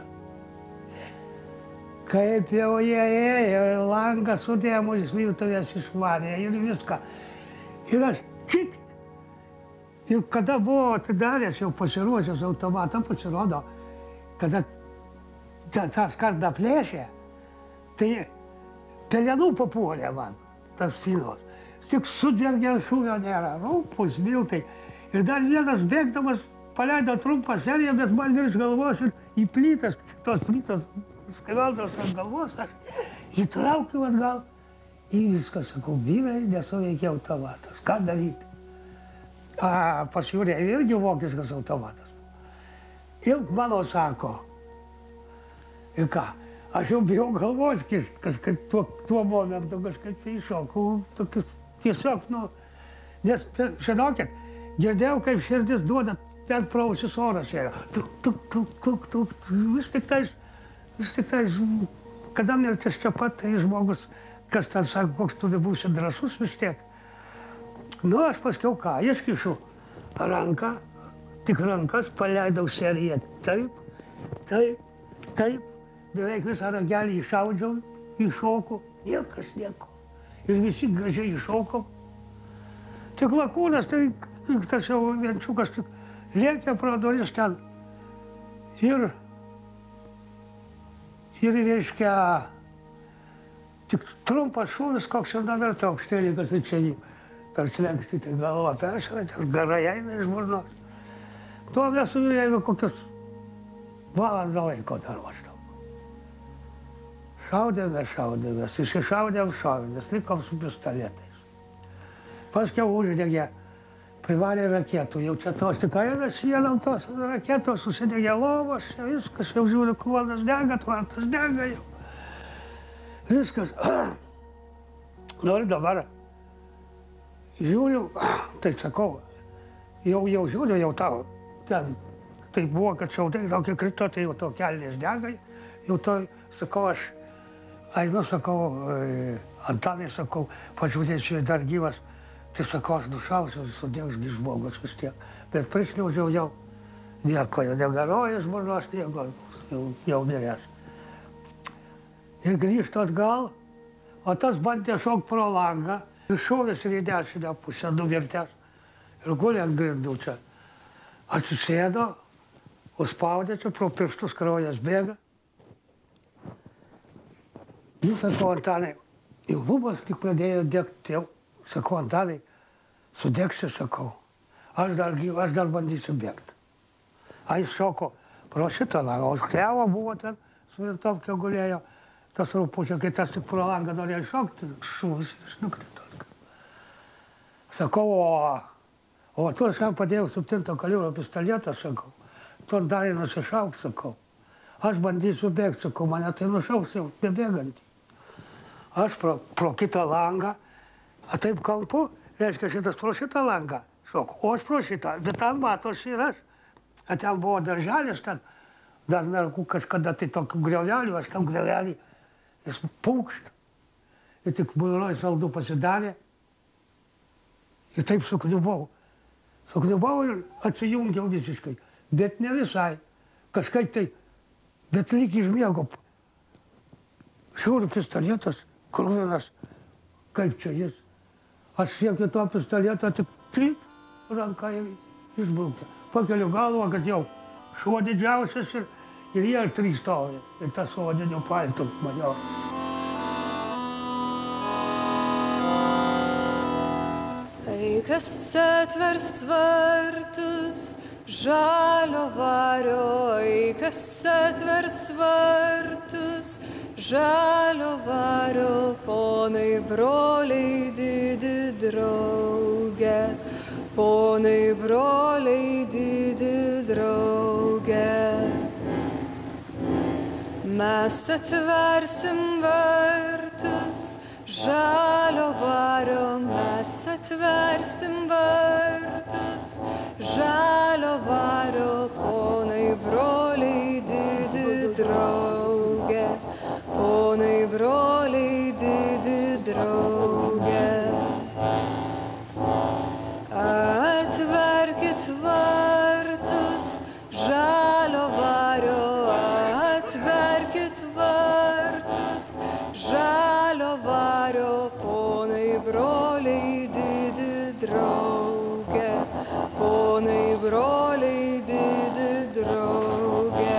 Kaip jau jie ėjo, ir langą sudėjimo iš virtuvės išvarė ir viską. Ir aš čik. Ir kada buvo atidaręs, jau pasiruošęs automatą, pasirodo, kada ta, ta skarda plėšė, tai pelenų papuolė man, tas finos. Tik sudėrgė šūvio nėra, rūpus, miltai. Ir dar vienas bėgdamas paleido trumpą seriją, bet man virš galvos ir į plytas, tos plytas, skeveldros ant galvos, aš įtraukiu atgal Ir viskas, sakau, vyrai, nesuveikia automatas. Ką daryti? A, pas jūrėjų irgi vokiškas automatas. Ir mano sako, ir ką, aš jau bijau galvos kišt, kažkaip tuo, tuo momentu kažkaip tai iššokau, tokius tiesiog, nu, nes, žinokit, girdėjau, kaip širdis duoda, ten prausis oras ėjo. Tuk, tuk, tuk, tuk, tuk, vis tik tais, vis tik tais, kada mirtis čia pat, tai žmogus, kas ten sako, koks tu būsi drąsus vis tiek. Nu, aš paskiau ką, iškišu ranką, tik rankas, paleidau seriją taip, taip, taip, beveik visą ragelį išaudžiau, iššokau, niekas nieko. Ir visi gražiai iššokom. Tik lakūnas, tai tas jau vienčiukas, tik lėkė pro duris ten. Ir, ir reiškia, tik trumpas šūvis, koks ir dabar ta aukštėlė, kad tai čia jį per slenkstį, tai galva peršalė, tas garai eina iš burnos. Tuo mes su jeigu kokius valandą laiko dar maždaug. Šaudėmės, šaudėmės, išsišaudėm šovėmės, likom su pistoletais. Paskiau uždegė, privarė raketų, jau čia tos tik eina sienom tos raketos, susidegė lovos, viskas, jau žiūriu, klonas dega, tvartas dega jau. Viskas. Nu ir dabar žiūriu, tai sakau, jau, jau žiūriu, jau tau, ten, tai buvo, kad šiaudai tokie krito, tai jau to kelnės dega, jau to, sakau, aš einu, sakau, Antanai, sakau, pažiūrėsiu, dar gyvas, tai sakau, aš nušausiu, sudėks gi žmogus vis tiek, bet prišliaužiau jau, nieko, jau negaroju iš burnos, nieko, jau, jau miręs. Ir grįžtu atgal, o tas bandė šokt pro langą, ir šovės ir į dešinę pusę, nuvirtęs, ir guli ant grindų čia. Atsisėdo, užspaudė čia, pro pirštus kraujas bėga. Nu, sakau, Antanai, jau lubos tik pradėjo degti, jau, sakau, Antanai, sudegsi, sakau, aš dar gyva, aš dar bandysiu bėgti. A jis šoko pro šitą langą, o už klevo buvo ten, su vintovkė gulėjo, tas rūpučio, kai tas tik pro langą norėjo šokti, šūvis iš nukrito. Sakau, o, o tu aš jam padėjau septinto kalibro pistoletą, sakau, tu Antanai nusišauk, sakau, aš bandysiu bėgti, sakau, mane tai nušauks jau bebėgantį. Aš pro, pro kitą langą, a taip kampu, reiškia šitas pro šitą langą šoku, o aš pro šitą, bet ten matosi ir aš. A ten buvo darželis, ten dar narkų kažkada tai tokių grevelių, aš tam grevelį, jis pūkšt, ir tik buiroj saldu pasidarė, ir taip sukniubau. Sukniubau ir atsijungiau visiškai, bet ne visai, kažkaip tai, bet lyg iš miego. Žiūriu, pistoletas, kruvinas, kaip čia jis. Aš siekiu to pistoleto, tik tryp, ranką išbraukė. Pakeliu galvą, kad jau šuo didžiausias ir, ir jie trys stovi. Ir tas su odiniu paltu mane. Kas atvers vartus žalio vario, kas atvers vartus žalio vario, ponai broliai didi drauge, ponai broliai didi drauge. Mes atversim vartus žalio vario, mes atversim vartus žalio vario, ponai broliai didi drauge, ponai broliai didi drauge. Atverkit vartus žalio vario, atverkit vartus žalio vario, ponai broliai didi drauge, ponai broliai didi drauge.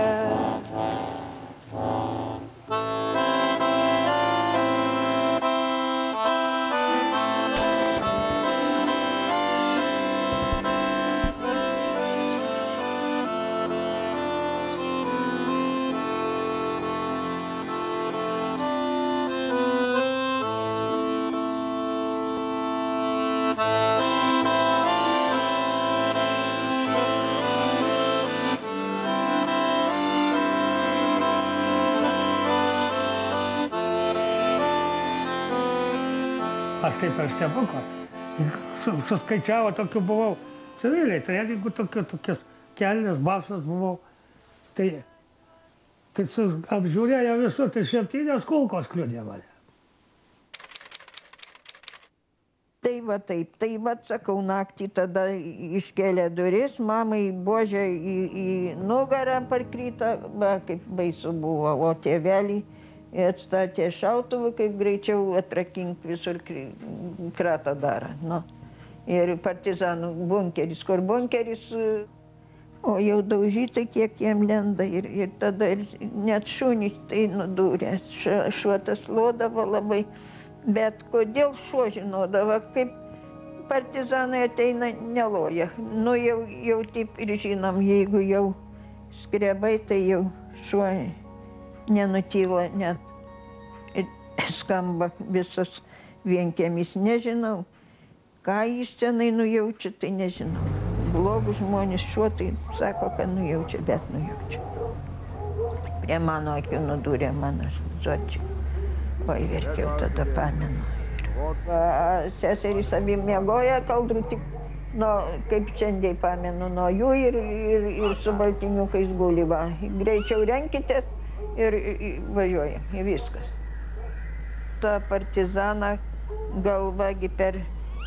aš taip per stebuką. Suskaičiavo, tokiu buvau civiliai, tai jeigu tokios kelnės, basas buvau, tai, tai apžiūrėjo visur, tai septynios kulkos kliudė mane. Tai va taip, tai va sakau, naktį tada iškėlė duris, mamai buožė į, į nugarą parkryta, va kaip baisu buvo, o tėvelį atstatė šautuvą, kaip greičiau atrakink visur kratą darą. Nu. Ir partizanų bunkeris, kur bunkeris, o jau daužytai kiek jiem lenda ir, ir tada ir net šunys tai nudūrė, šuotas lodavo labai. Bet kodėl šuo žinodavo, kaip partizanai ateina neloja. Nu jau, jau taip ir žinom, jeigu jau skrebai, tai jau šuo nenutyla net. Ir skamba visas vienkiemis, nežinau. Ką jis tenai nujaučia, tai nežinau. Blogus žmonės šuo, tai sako, kad nujaučia, bet nujaučia. Prie mano akių nudūrė mano žodžiu. Oi, verkiau tada, pamenu. Seserys abi miegoja kaldrų tik, nu, kaip šiandien pamenu, nuo jų ir, ir, ir su baltiniukais guli, va. Greičiau renkitės ir važiuojam, ir viskas. Ta partizana galvagi per,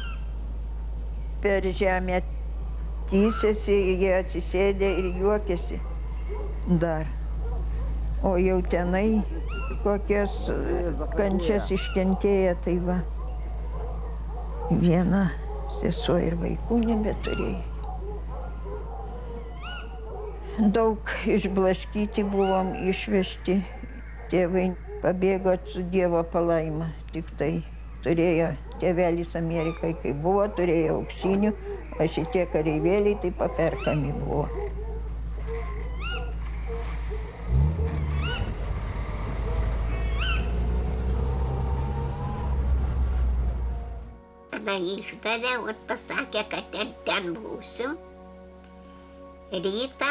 per žemę tysėsi, jie atsisėdė ir juokėsi dar. O jau tenai kokias kančias iškentėję, tai va. Viena sesuo ir vaikų nebeturėjo. Daug išblaškyti buvom, išvežti. Tėvai pabėgo su Dievo palaima. Tik tai turėjo tėvelis Amerikai, kai buvo, turėjo auksinių, o šitie kareivėliai tai paperkami buvo. Tada išdavė, ir pasakė, kad ten, ten būsim. Rytą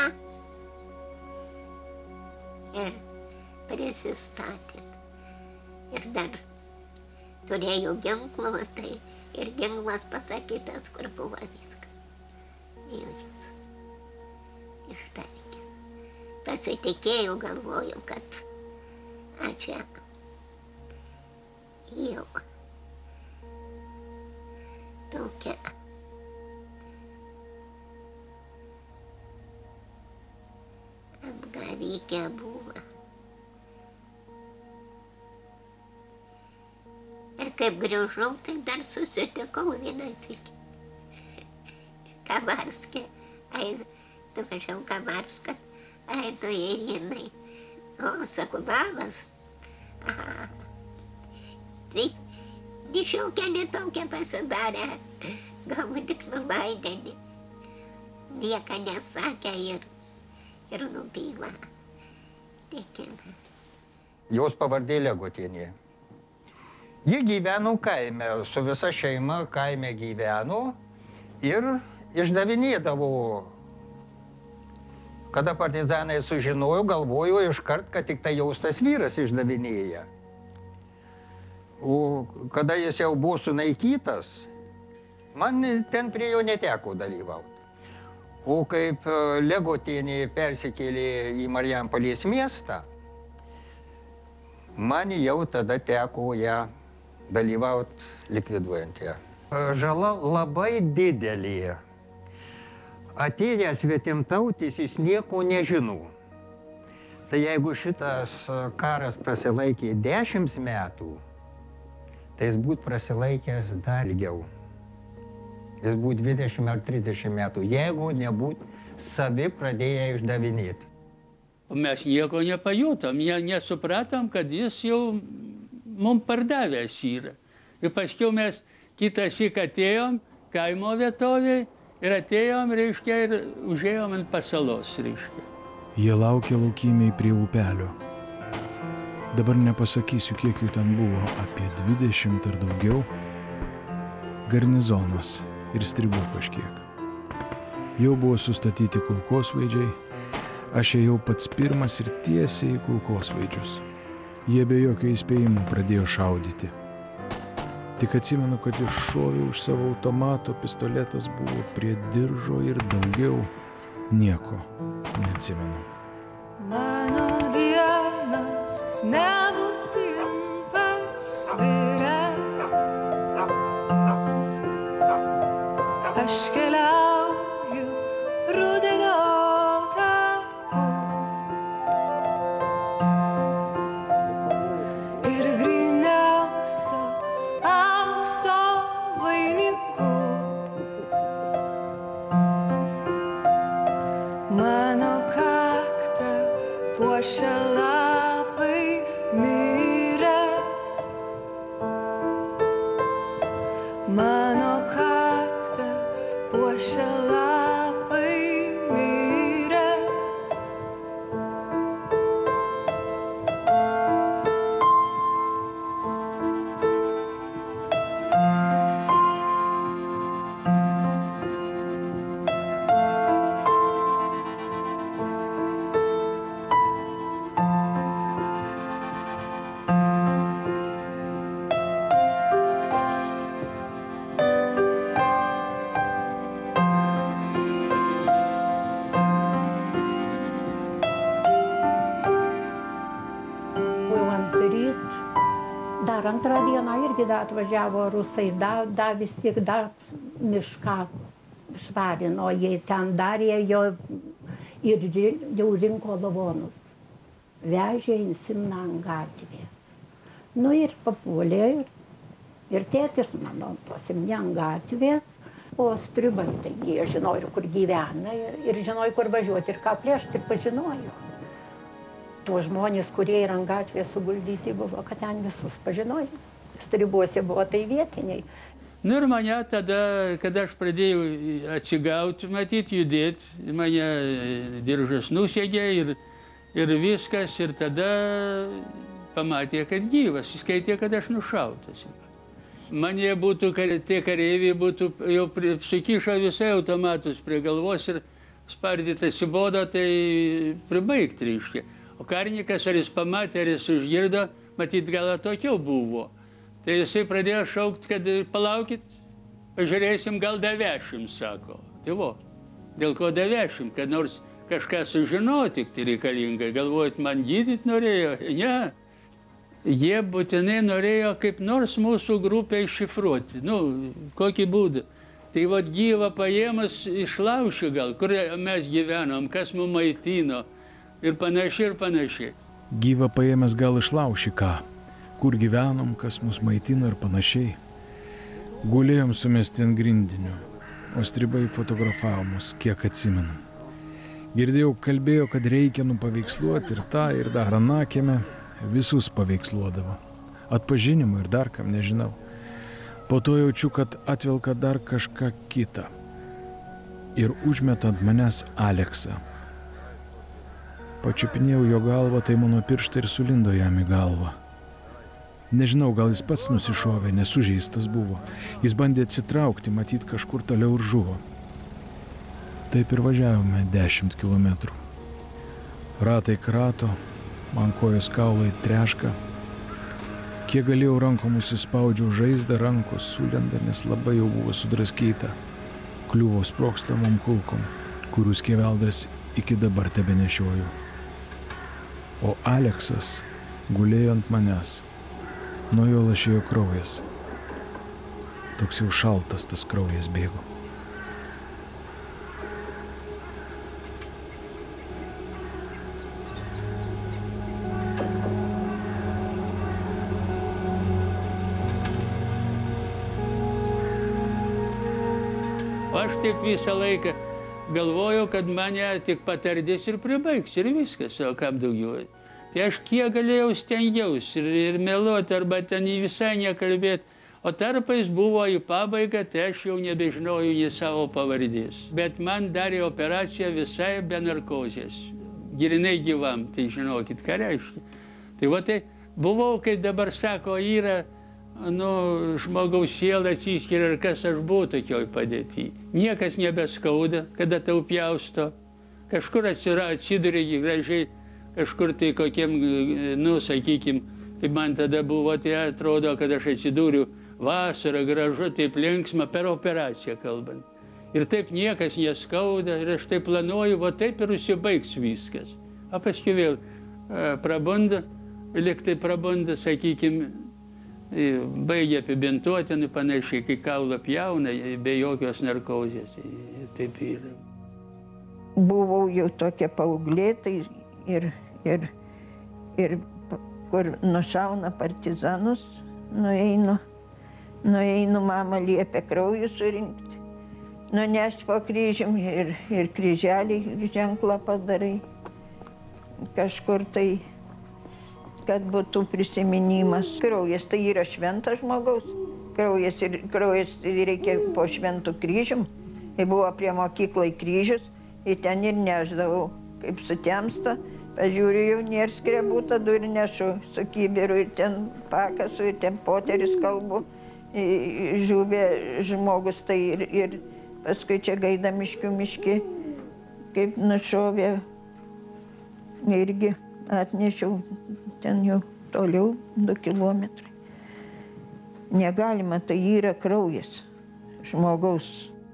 ir prisistatė. Ir dar turėjo ginklus, tai ir ginklas pasakytas, kur buvo viskas. Jūs išdavikės. Pasitikėjau, galvojau, kad a čia jau tokia apgavikė buvo. Ir kaip grįžau, tai dar susitikau vieną sykį. Kavarskė, nuvažiavau Kavarskas, einu ir jinai. O, sakau, labas. Aha. Tai Nišaukia netokia pasidarė, galbūt tik nubaidėni. Nieka nesakė ir, ir nupyla. Tikina. Jos pavardė Legotienė. Ji gyveno kaime, su visa šeima kaime gyveno ir išdavinėdavo. Kada partizanai sužinojo, galvojo iškart, kad tik tai jos tas vyras išdavinėja. O kada jis jau buvo sunaikytas, man ten prie jo neteko dalyvauti. O kaip Legotienė persikėlė į Marijampolės miestą, man jau tada teko ją dalyvauti likviduojant ją. Žala labai didelė. Atėjęs svetimtautis, jis nieko nežino. Tai jeigu šitas karas prasilaikė dešimt metų, tai jis būtų prasilaikęs dar ilgiau. Jis būtų dvidešimt ar trisdešimt metų, jeigu nebūtų savi pradėję išdavinėti. Mes nieko nepajutom, ne, nesupratom, kad jis jau mums pardavęs yra. Ir paskiau mes kitą syk atėjom kaimo vietovėj ir atėjom, reiškia, ir užėjom ant pasalos, reiškia. Jie laukė laukimiai prie upelio. Dabar nepasakysiu, kiek jų ten buvo, apie dvidešimt ar daugiau. Garnizonas ir stribų kažkiek. Jau buvo sustatyti kulkosvaidžiai. Aš ėjau pats pirmas ir tiesiai į kulkosvaidžius. Jie be jokio įspėjimo pradėjo šaudyti. Tik atsimenu, kad iššovė už savo automato, pistoletas buvo prie diržo ir daugiau nieko neatsimenu. Mano dienos nebūtin pasvirę. Aš keliauju rudenio taku ir gryniausio aukso vainiku. Mano kaktą puošia lapai mirę. Mano kaktą puošia lapai mirę. Dar antrą dieną irgi dar atvažiavo rusai, dar, dar vis tiek dar mišką švarino, jie ten darė jo ir jau rinko lavonus. Vežė į Simną ant gatvės. Nu ir papuolė ir, ir tėtis mano to Simne ant gatvės, o stribai, taigi jie žinojo, kur gyvena ir, ir žinojo, kur važiuoti ir ką plėšti, ir pažinojo. Tuos žmonės, kurie ir ant gatvės suguldyti buvo, kad ten visus pažinojo. Stribuose buvo tai vietiniai. Nu ir mane tada, kada aš pradėjau atsigauti, matyti, judėti, mane diržas nusėgė ir, ir viskas, ir tada pamatė, kad gyvas, įskaitė, kad aš nušautas. Mane būtų, tie kareiviai būtų jau sukišo visai automatus prie galvos ir spardyti atsibodo, tai pribaigti reiškia. O karininkas, ar jis pamatė, ar jis užgirdo, matyt, gal atokiau buvo. Tai jisai pradėjo šaukti, kad palaukit, pažiūrėsim, gal davešim, sako. Tai vo, dėl ko davešim, kad nors kažką sužinoti tik reikalingai. Galvojat, man gydyti norėjo? Ne. Jie būtinai norėjo kaip nors mūsų grupę iššifruoti. Nu, kokį būdą. Tai vat gyvą paėmus išlaušiu gal, kur mes gyvenom, kas mums maitino. Ir panašiai, ir panašiai. Gyvą paėmęs gal išlauši ką, kur gyvenom, kas mus maitino ir panašiai. Gulėjom sumesti ant grindinio, o stribai fotografavo mus, kiek atsimenu. Girdėjau, kalbėjo, kad reikia nupaveiksluoti ir tą, ir dar anakėme, visus paveiksluodavo. Atpažinimo ir dar kam, nežinau. Po to jaučiu, kad atvelka dar kažką kitą. Ir užmeta ant manęs Aleksą. Pačiupinėjau jo galvą, tai mano pirštai ir sulindo jam į galvą. Nežinau, gal jis pats nusišovė, nesužeistas buvo. Jis bandė atsitraukti, matyt, kažkur toliau ir žuvo. Taip ir važiavome dešimt kilometrų. Ratai krato, man kojos kaulai treška. Kiek galėjau rankom užsispaudžiau žaizdą, rankos sulenda, nes labai jau buvo sudraskyta. Kliuvo sprogstamom kulkom, kurių skeveldras iki dabar tebenešioju. O Aleksas gulėjo ant manęs. Nuo jo lašėjo kraujas. Toks jau šaltas tas kraujas bėgo. Aš taip visą laiką galvojau, kad mane tik patardys ir pribaigs ir viskas, o kam daugiau. Tai aš kiek galėjau stengiausi ir, ir meluoti, arba ten visai nekalbėti. O tarpais buvo į pabaigą, tai aš jau nebežinojau nei savo pavardės. Bet man darė operaciją visai be narkozės. Girinai gyvam, tai žinokit, ką reiškia. Tai va tai buvau, kaip dabar sako, yra, nu, žmogaus siela atsiskiria ir kas aš buvau tokioj padėty. Niekas nebeskauda, kada tau pjausto. Kažkur atsiduri gražiai, kažkur tai kokiem, nu, sakykim, kaip man tada buvo, tai atrodo, kad aš atsidūriu vasara gražu, taip linksma, per operaciją kalbant. Ir taip niekas neskauda, ir aš taip planuoju, va taip ir užsibaigs viskas. O paskui vėl prabunda, lyg tai prabunda, sakykime, baigia apibintuoti, panašiai, kai kaulą pjauna, be jokios narkozės. Taip yra. Buvau jau tokia paauglė, tai ir, ir, ir kur nušauna partizanus, nueinu, nueinu, mama liepia kraujų surinkti, nunešti po kryžium ir, ir kryželį ženklą padarai kažkur tai, kad būtų prisiminimas. Kraujas tai yra šventas žmogaus, kraujas, ir, kraujas reikia po šventų kryžium. Tai buvo prie mokyklai kryžius, ir ten ir neždavau, kaip sutemsta. Pažiūriu, jau nėra skrebų, tada ir nešu su kibiru, ir ten pakasu, ir ten poteris kalbu, žuvė žmogus, tai ir, ir paskui čia Gaidamiškių miške, kaip nušovė, irgi atnešiau ten jau toliau du kilometrai. Negalima, tai yra kraujas žmogaus.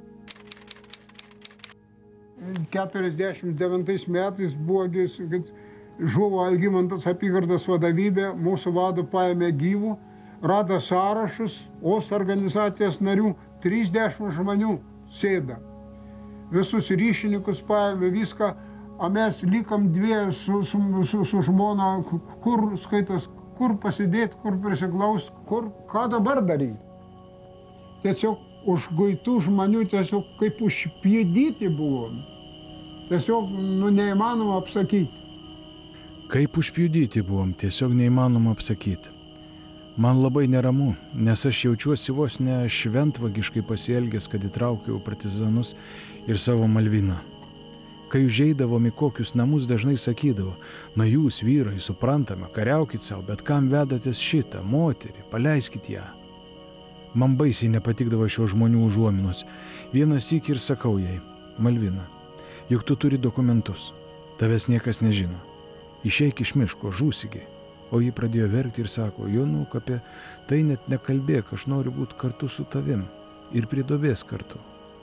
keturiasdešimt devintais metais buvo, kad žuvo Algimantas apygardos vadovybė, mūsų vado paėmė gyvų, rado sąrašus, O S organizacijos narių, trisdešimt žmonių sėda. Visus ryšininkus paėmė viską, o mes likom dvie su, su, su, su žmona, kur skaitos, kur pasidėti, kur prisiglausti, kur, ką dabar daryti. Tiesiog užguitų žmonių tiesiog kaip užpjudyti buvom. Tiesiog nu, neįmanoma apsakyti. Kaip užpjudyti buvom, tiesiog neįmanoma apsakyti. Man labai neramu, nes aš jaučiuosi vos ne šventvagiškai pasielgęs, kad įtraukiau partizanus ir savo Malviną. Kai užeidavom į kokius namus, dažnai sakydavo, na jūs, vyrai, suprantame, kariaukit savo, bet kam vedatės šitą, moterį, paleiskit ją. Man baisiai nepatikdavo šio žmonių užuominos. Vienas syk ir sakau jai, Malvina, juk tu turi dokumentus, tavęs niekas nežino. Išeik iš miško, žūsigi. O ji pradėjo verkti ir sako, Jonuk, apie tai net nekalbėk, aš noriu būti kartu su tavim ir prie duobės kartu.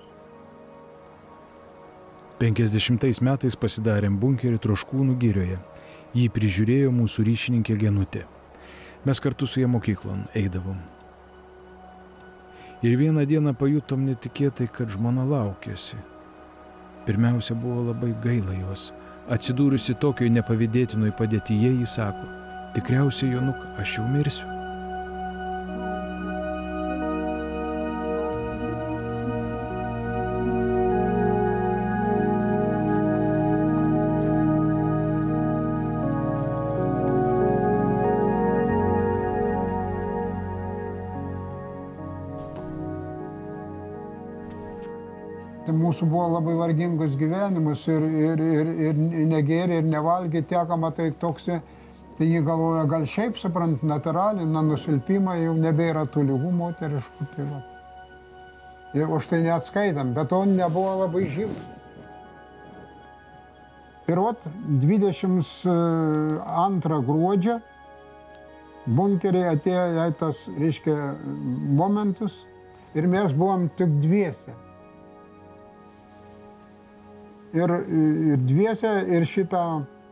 penkiasdešimtais metais pasidarėm bunkerį Troškūnų girioje. Jį prižiūrėjo mūsų ryšininkė Genutė. Mes kartu su ją mokyklon eidavom. Ir vieną dieną pajutom netikėtai, kad žmona laukėsi. Pirmiausia, buvo labai gaila jos. Atsidūrusi tokioj nepavydėtinoj padėtyje, jis sako, tikriausiai, Jonuk, aš jau mirsiu. Mūsų buvo labai vargingus gyvenimus ir, ir, ir, ir negėrė, ir nevalgė, tiekama tai toks, tai jį galvoja, gal šiaip suprant, natūraliai, na nusilpimą jau nebėra tų lygų moteriškų. Tai va. Ir už tai neatskaitam, bet on nebuvo labai žymus. Ir vat dvidešimt antrą gruodžio bunkeriai atėjo jai tas, reiškia, momentus ir mes buvom tik dviese. Ir, ir dviese, ir šitą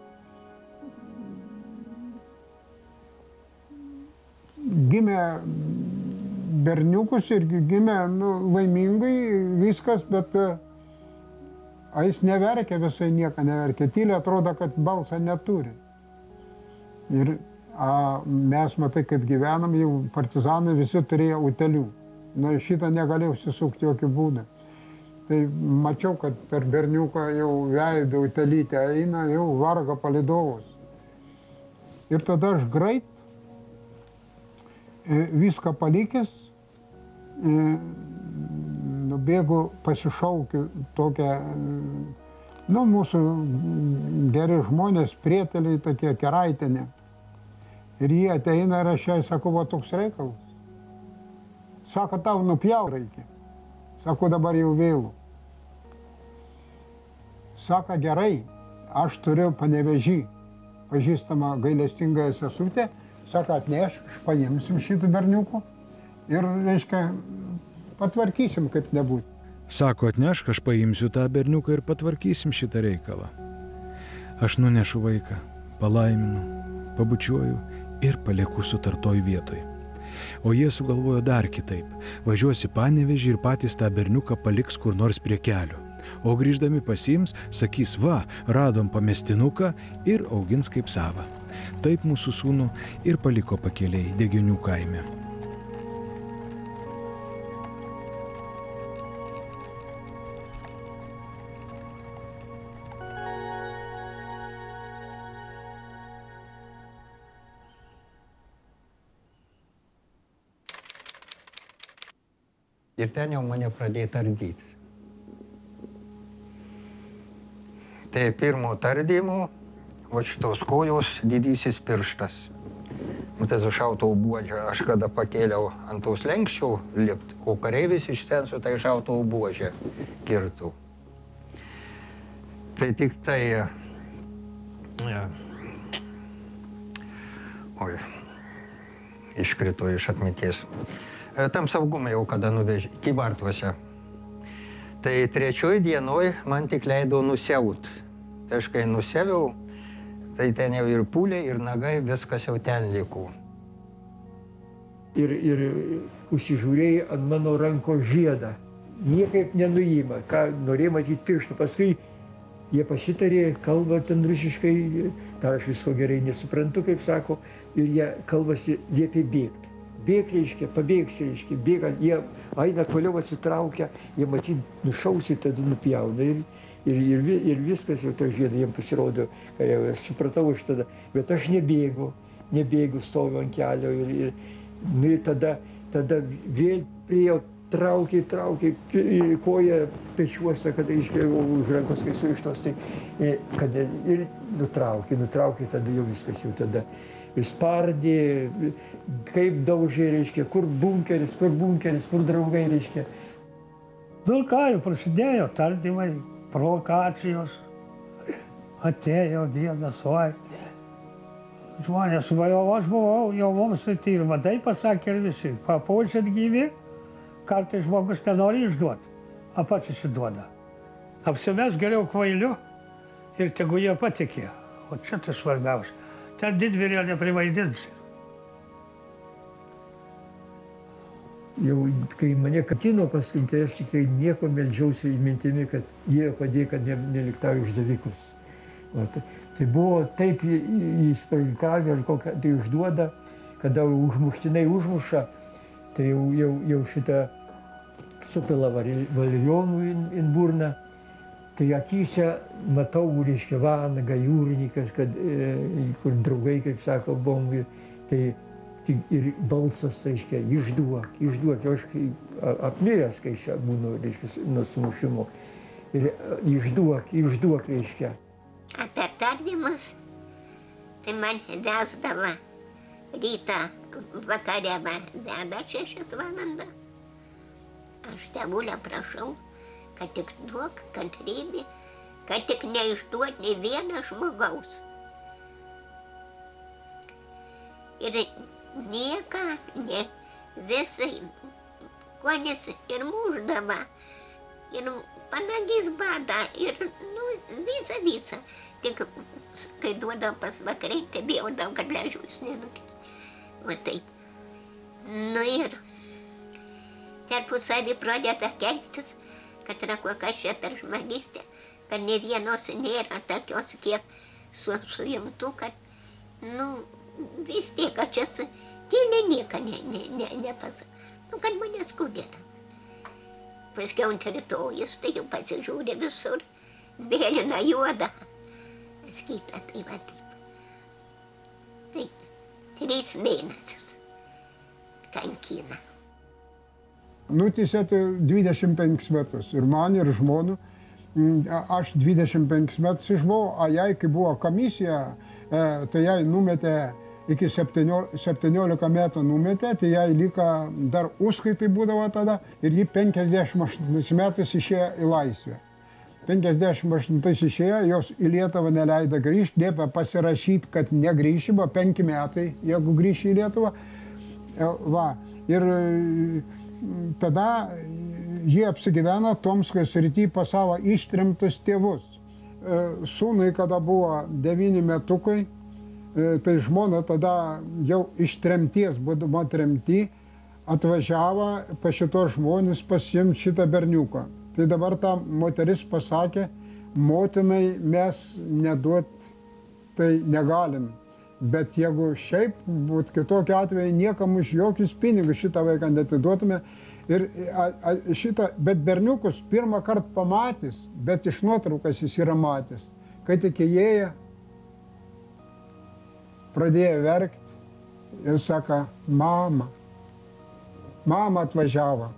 gimė berniukus ir gimė nu, laimingai viskas, bet a, jis neverkia, visai nieko neverkia. Tyliai atrodo, kad balsą neturi. Ir a, mes, matai, kaip gyvenam, jau partizanai visi turėjo utelių. Nu, šitą negalėjau susukti jokių būdų. Tai mačiau, kad per berniuką jau veido utelytę eina, jau vargo palydovus. Ir tada aš greit, viską palikęs, nubėgu, pasišaukiu tokią, nu, mūsų geri žmonės, prieteliai tokie, Keraitinė. Ir jie ateina ir aš jai sakau, va toks reikalas. Sako, tau nupjau reikia. Sako, dabar jau vėlų. Sako, gerai, aš turiu Panevėžį pažįstamą gailestingąją sesutę. Sako, atnešk, paimsim šitų berniukų ir, reiškia, patvarkysim, kaip nebūtų. Sako, atnešk, aš paimsiu tą berniuką ir patvarkysim šitą reikalą. Aš nunešu vaiką, palaiminu, pabučiuoju ir palieku sutartoj vietoj. O jie sugalvojo dar kitaip. Važiuos į Panevėžį ir patys tą berniuką paliks kur nors prie kelio. O grįždami pasiims, sakys, va, radom pamestinuką ir augins kaip savą. Taip mūsų sūnų ir paliko pakeliai Degenių kaime. Ir ten jau mane pradėjo tardyti. Tai pirmo tardymo, o šitos kojos didysis pirštas. Tai su šautuvo buože aš kada pakėliau ant tos lenkščių lipt, o kareivis iš ten su tai šautuvo buože kirtų. Tai tik tai... Ja. Oi, iškrito iš atminties. Tam saugumą jau kada nuvežė, Kybartuose. Tai trečioj dienoj man tik leido nusiaut. Tai aš kai nusiaviau, tai ten jau ir pūlė, ir nagai, viskas jau ten liko. Ir, ir užsižiūrėjai ant mano ranko žiedą. Niekaip nenuima, ką norėjo matyti pirštų. Paskui jie pasitarė, kalba ten rusiškai, dar aš visko gerai nesuprantu, kaip sako, ir jie kalbasi, liepė bėgti. Bėg, reiškia, pabėgsi, reiškia, bėga, jie eina toliau atsitraukia, jie matyt nušausi, tada nupjauna ir, ir, ir, ir viskas jau to žiedą jiems pasirodo, ką jau aš supratau iš tada, bet aš nebėgu, nebėgu, stoviu ant kelio ir, ir, nu, ir tada, tada vėl priejau, traukiai, traukiai, koja pečiuose, kada iškė už rankos, kai surištos, tai kad ir nutraukiai, nutraukiai, tada jau viskas jau tada. Spardė, kaip daužė, reiškia, kur bunkeris, kur bunkeris, kur draugai, reiškia. Nu ką, jau prasidėjo tardymai, provokacijos, atėjo vienas, oi. Žmonės, va jau aš buvau, jau mums tai ir vadai pasakė ir visi, papaučiat gyvi, kartais žmogus nenori išduoti, o pats išsiduoda. Apsimes geriau kvailiu ir tegu jie patikė, o čia tai svarbiausia. Ten didvyrio neprivaidinsi. Jau kai mane katino paskui, tai aš tik tai nieko meldžiausi mintimi, kad Dieve padėjo, kad neliktau išdavikus. O, tai, tai buvo taip įsprankavę, ar kokią tai užduoda, kada užmuštinai užmuša, tai jau, jau, jau šitą supila valerijonų in burną. Tai akyse matau, reiškia, vanagą, jūrininkas, kad, e, kur draugai, kaip sako, bombai, tai ir balsas, reiškia, išduok, išduok. Aš apmiręs, kai čia būnu, reiškia, nuo sumušimo. Ir išduok, išduok, reiškia. A per tardymus, tai man vesdavo rytą, vakare veda šešias valandas. Aš tėvulę prašau, kad tik duok kantrybę, kad tik neišduot nei vieną žmogaus. Ir nieką, ne visai, konis ir muždama, ir panagis bada, ir nu, visą, visą. Tik kai duodam pas vakarai, tai bijodam, kad ležius nenukirsti. Va taip. Nu ir tarpusavį pradeda keiktis, kad yra kokia čia per žmogystė, kad ne vienos nėra tokios kiek su, suimtų, kad, nu, vis tiek, kad čia su tyliai nieko ne, ne, ne, nepasakė. Nu, kad mane skudėta. Paskiau ant rytojus, tai jau pasižiūrė visur, vėlina juoda. Skaita, tai va taip. Tai trys mėnesius kankina. Nuteisė dvidešimt penkis metus ir man, ir žmonu. Aš dvidešimt penkis metus išbuvau, o jai, kai buvo komisija, tai jai numetė iki septyniolika metų numetė, tai jai liko dar užskaitai būdavo tada ir ji penkiasdešimt aštuntais metais išėjo į laisvę. penkiasdešimt aštuntais išėjo, jos į Lietuvą neleido grįžti, liepė pasirašyti, kad negrįši, buvo penki metai, jeigu grįši į Lietuvą. Va. Ir tada jie apsigyveno Tomsko srity pas savo ištrimtus tėvus. Sūnui, kada buvo devyni metukai, tai žmona tada jau iš tremties, būdama tremty, atvažiavo pas šitos žmonės pasiimti šitą berniuką. Tai dabar ta moteris pasakė, motinai mes neduot tai negalim. Bet jeigu šiaip būtų kitokiu atveju, niekam už jokius pinigus šitą vaiką netiduotume. Ir a, a, šitą, bet berniukus pirmą kartą pamatys, bet iš nuotraukas jis yra matęs. Kai tik įėjo, pradėjo verkti ir sako, mama, mama atvažiavo.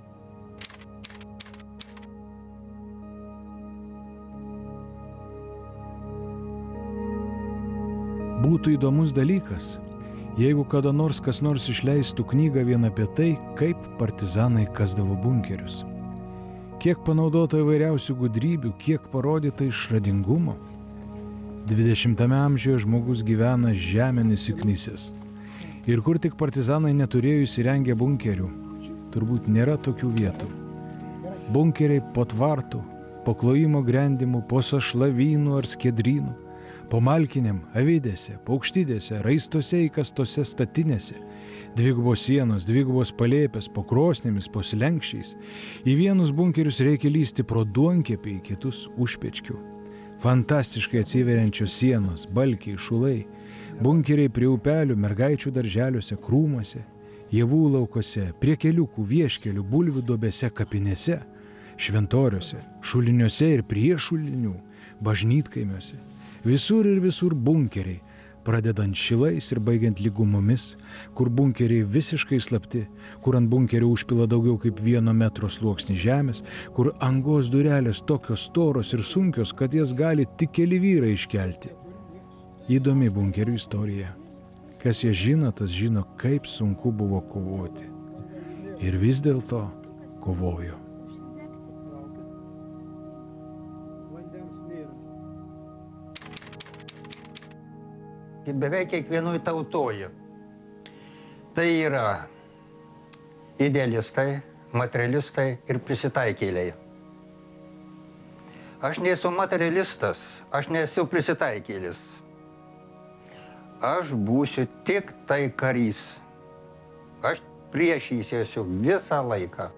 Būtų įdomus dalykas, jeigu kada nors kas nors išleistų knygą vien apie tai, kaip partizanai kasdavo bunkerius. Kiek panaudota įvairiausių gudrybių, kiek parodyta išradingumo. dvidešimtame amžiuje žmogus gyvena žemėn įsiknisęs. Ir kur tik partizanai neturėjo įsirengę bunkerių, turbūt nėra tokių vietų. Bunkeriai po tvartų, po klojimo grendimų, po sašlavynų ar skedrynų, po malkinėm, avidėse, paukštidėse, raistose įkastose statinėse, dvigubos sienos, dvigubos palėpės, po krosnėmis, po slenkščiais. Į vienus bunkerius reikia lysti pro duonkepį, į kitus užpečkių. Fantastiškai atsiveriančios sienos, balkiai, šulai, bunkeriai prie upelių, mergaičių darželiuose, krūmuose, javų laukose, prie keliukų, vieškelių, bulvių duobėse, kapinėse, šventoriuose, šuliniuose ir prie šulinių, bažnytkaimiuose. Visur ir visur bunkeriai, pradedant šilais ir baigiant lygumomis, kur bunkeriai visiškai slapti, kur ant bunkerio užpila daugiau kaip vieno metro sluoksnį žemės, kur angos durelės tokios storos ir sunkios, kad jas gali tik keli vyrai iškelti. Įdomi bunkerių istorija. Kas ją žino, tas žino, kaip sunku buvo kovoti. Ir vis dėlto kovojo. Beveik kiekvienoj tautoje. Tai yra idealistai, materialistai ir prisitaikėliai. Aš nesu materialistas, aš nesu prisitaikėlis. Aš būsiu tik tai karys. Aš priešysiu visą laiką.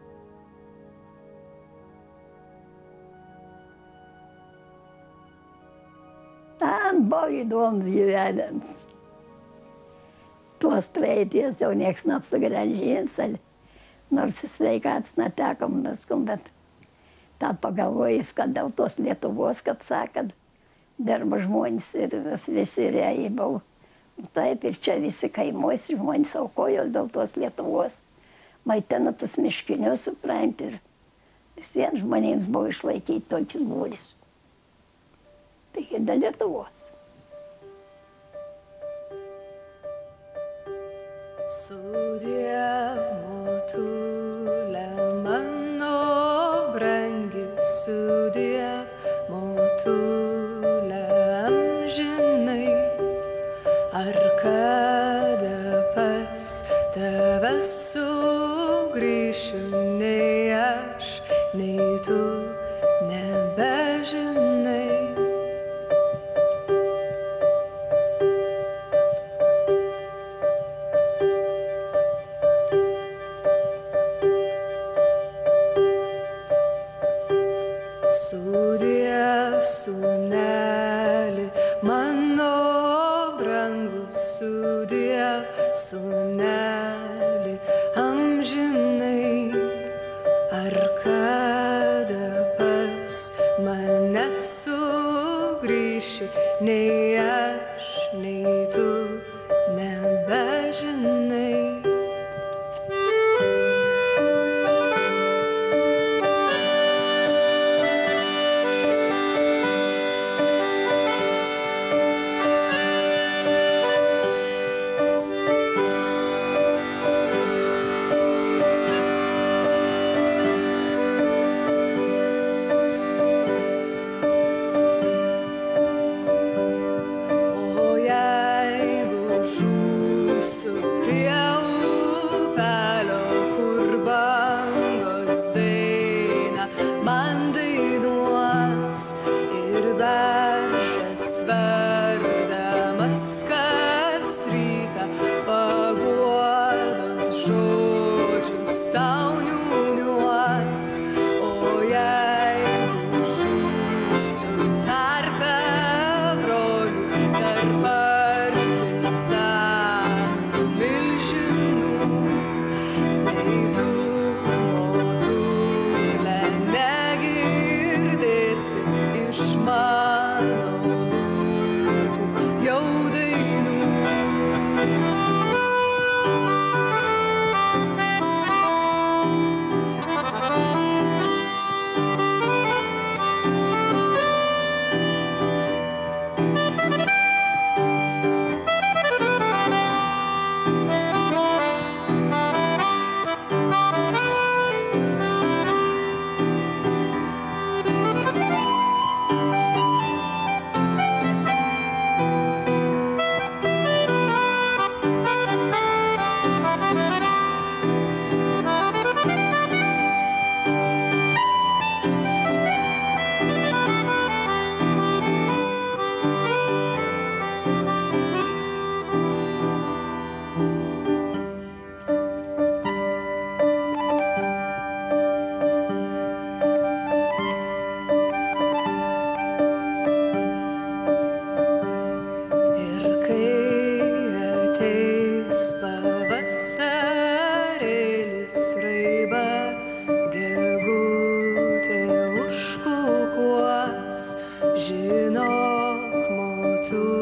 Man buvo įdomus gyvenimas. Tuos praeities jau nieks neapsigrąžins, nors sveikatas netekom viskum, bet tą pagalvojus, kad dėl tos Lietuvos, kaip sakant, dirba žmonės ir visi rėjai buvo. Taip, ir čia visi kaimuose žmonės aukojo dėl tos Lietuvos. Maitina tus miškinius, supranti, ir vis vien žmonėms buvo išlaikyti tokius būdus. Taigi dėl Lietuvos. Sudiev, motule mano brangi, sudiev, motule amžinai, ar kada pas tave sugrįšiu, nei aš, nei tu nebežinai. Sudiev, sūneli, mano brangus, sudiev, sūneli, amžinai, ar kada pas mane sugrįši, nei aš, nei tu nebežinai. žodžius tau niūniuos, o jeigu žūsiu tarpe brolių, tarp partizanų milžinų, tai tu, motule, negirdėsi iš mano lūpų jau dainų. Ir kai ateis pavasarėlis, raiba gegutė užkukuos, žinok, motu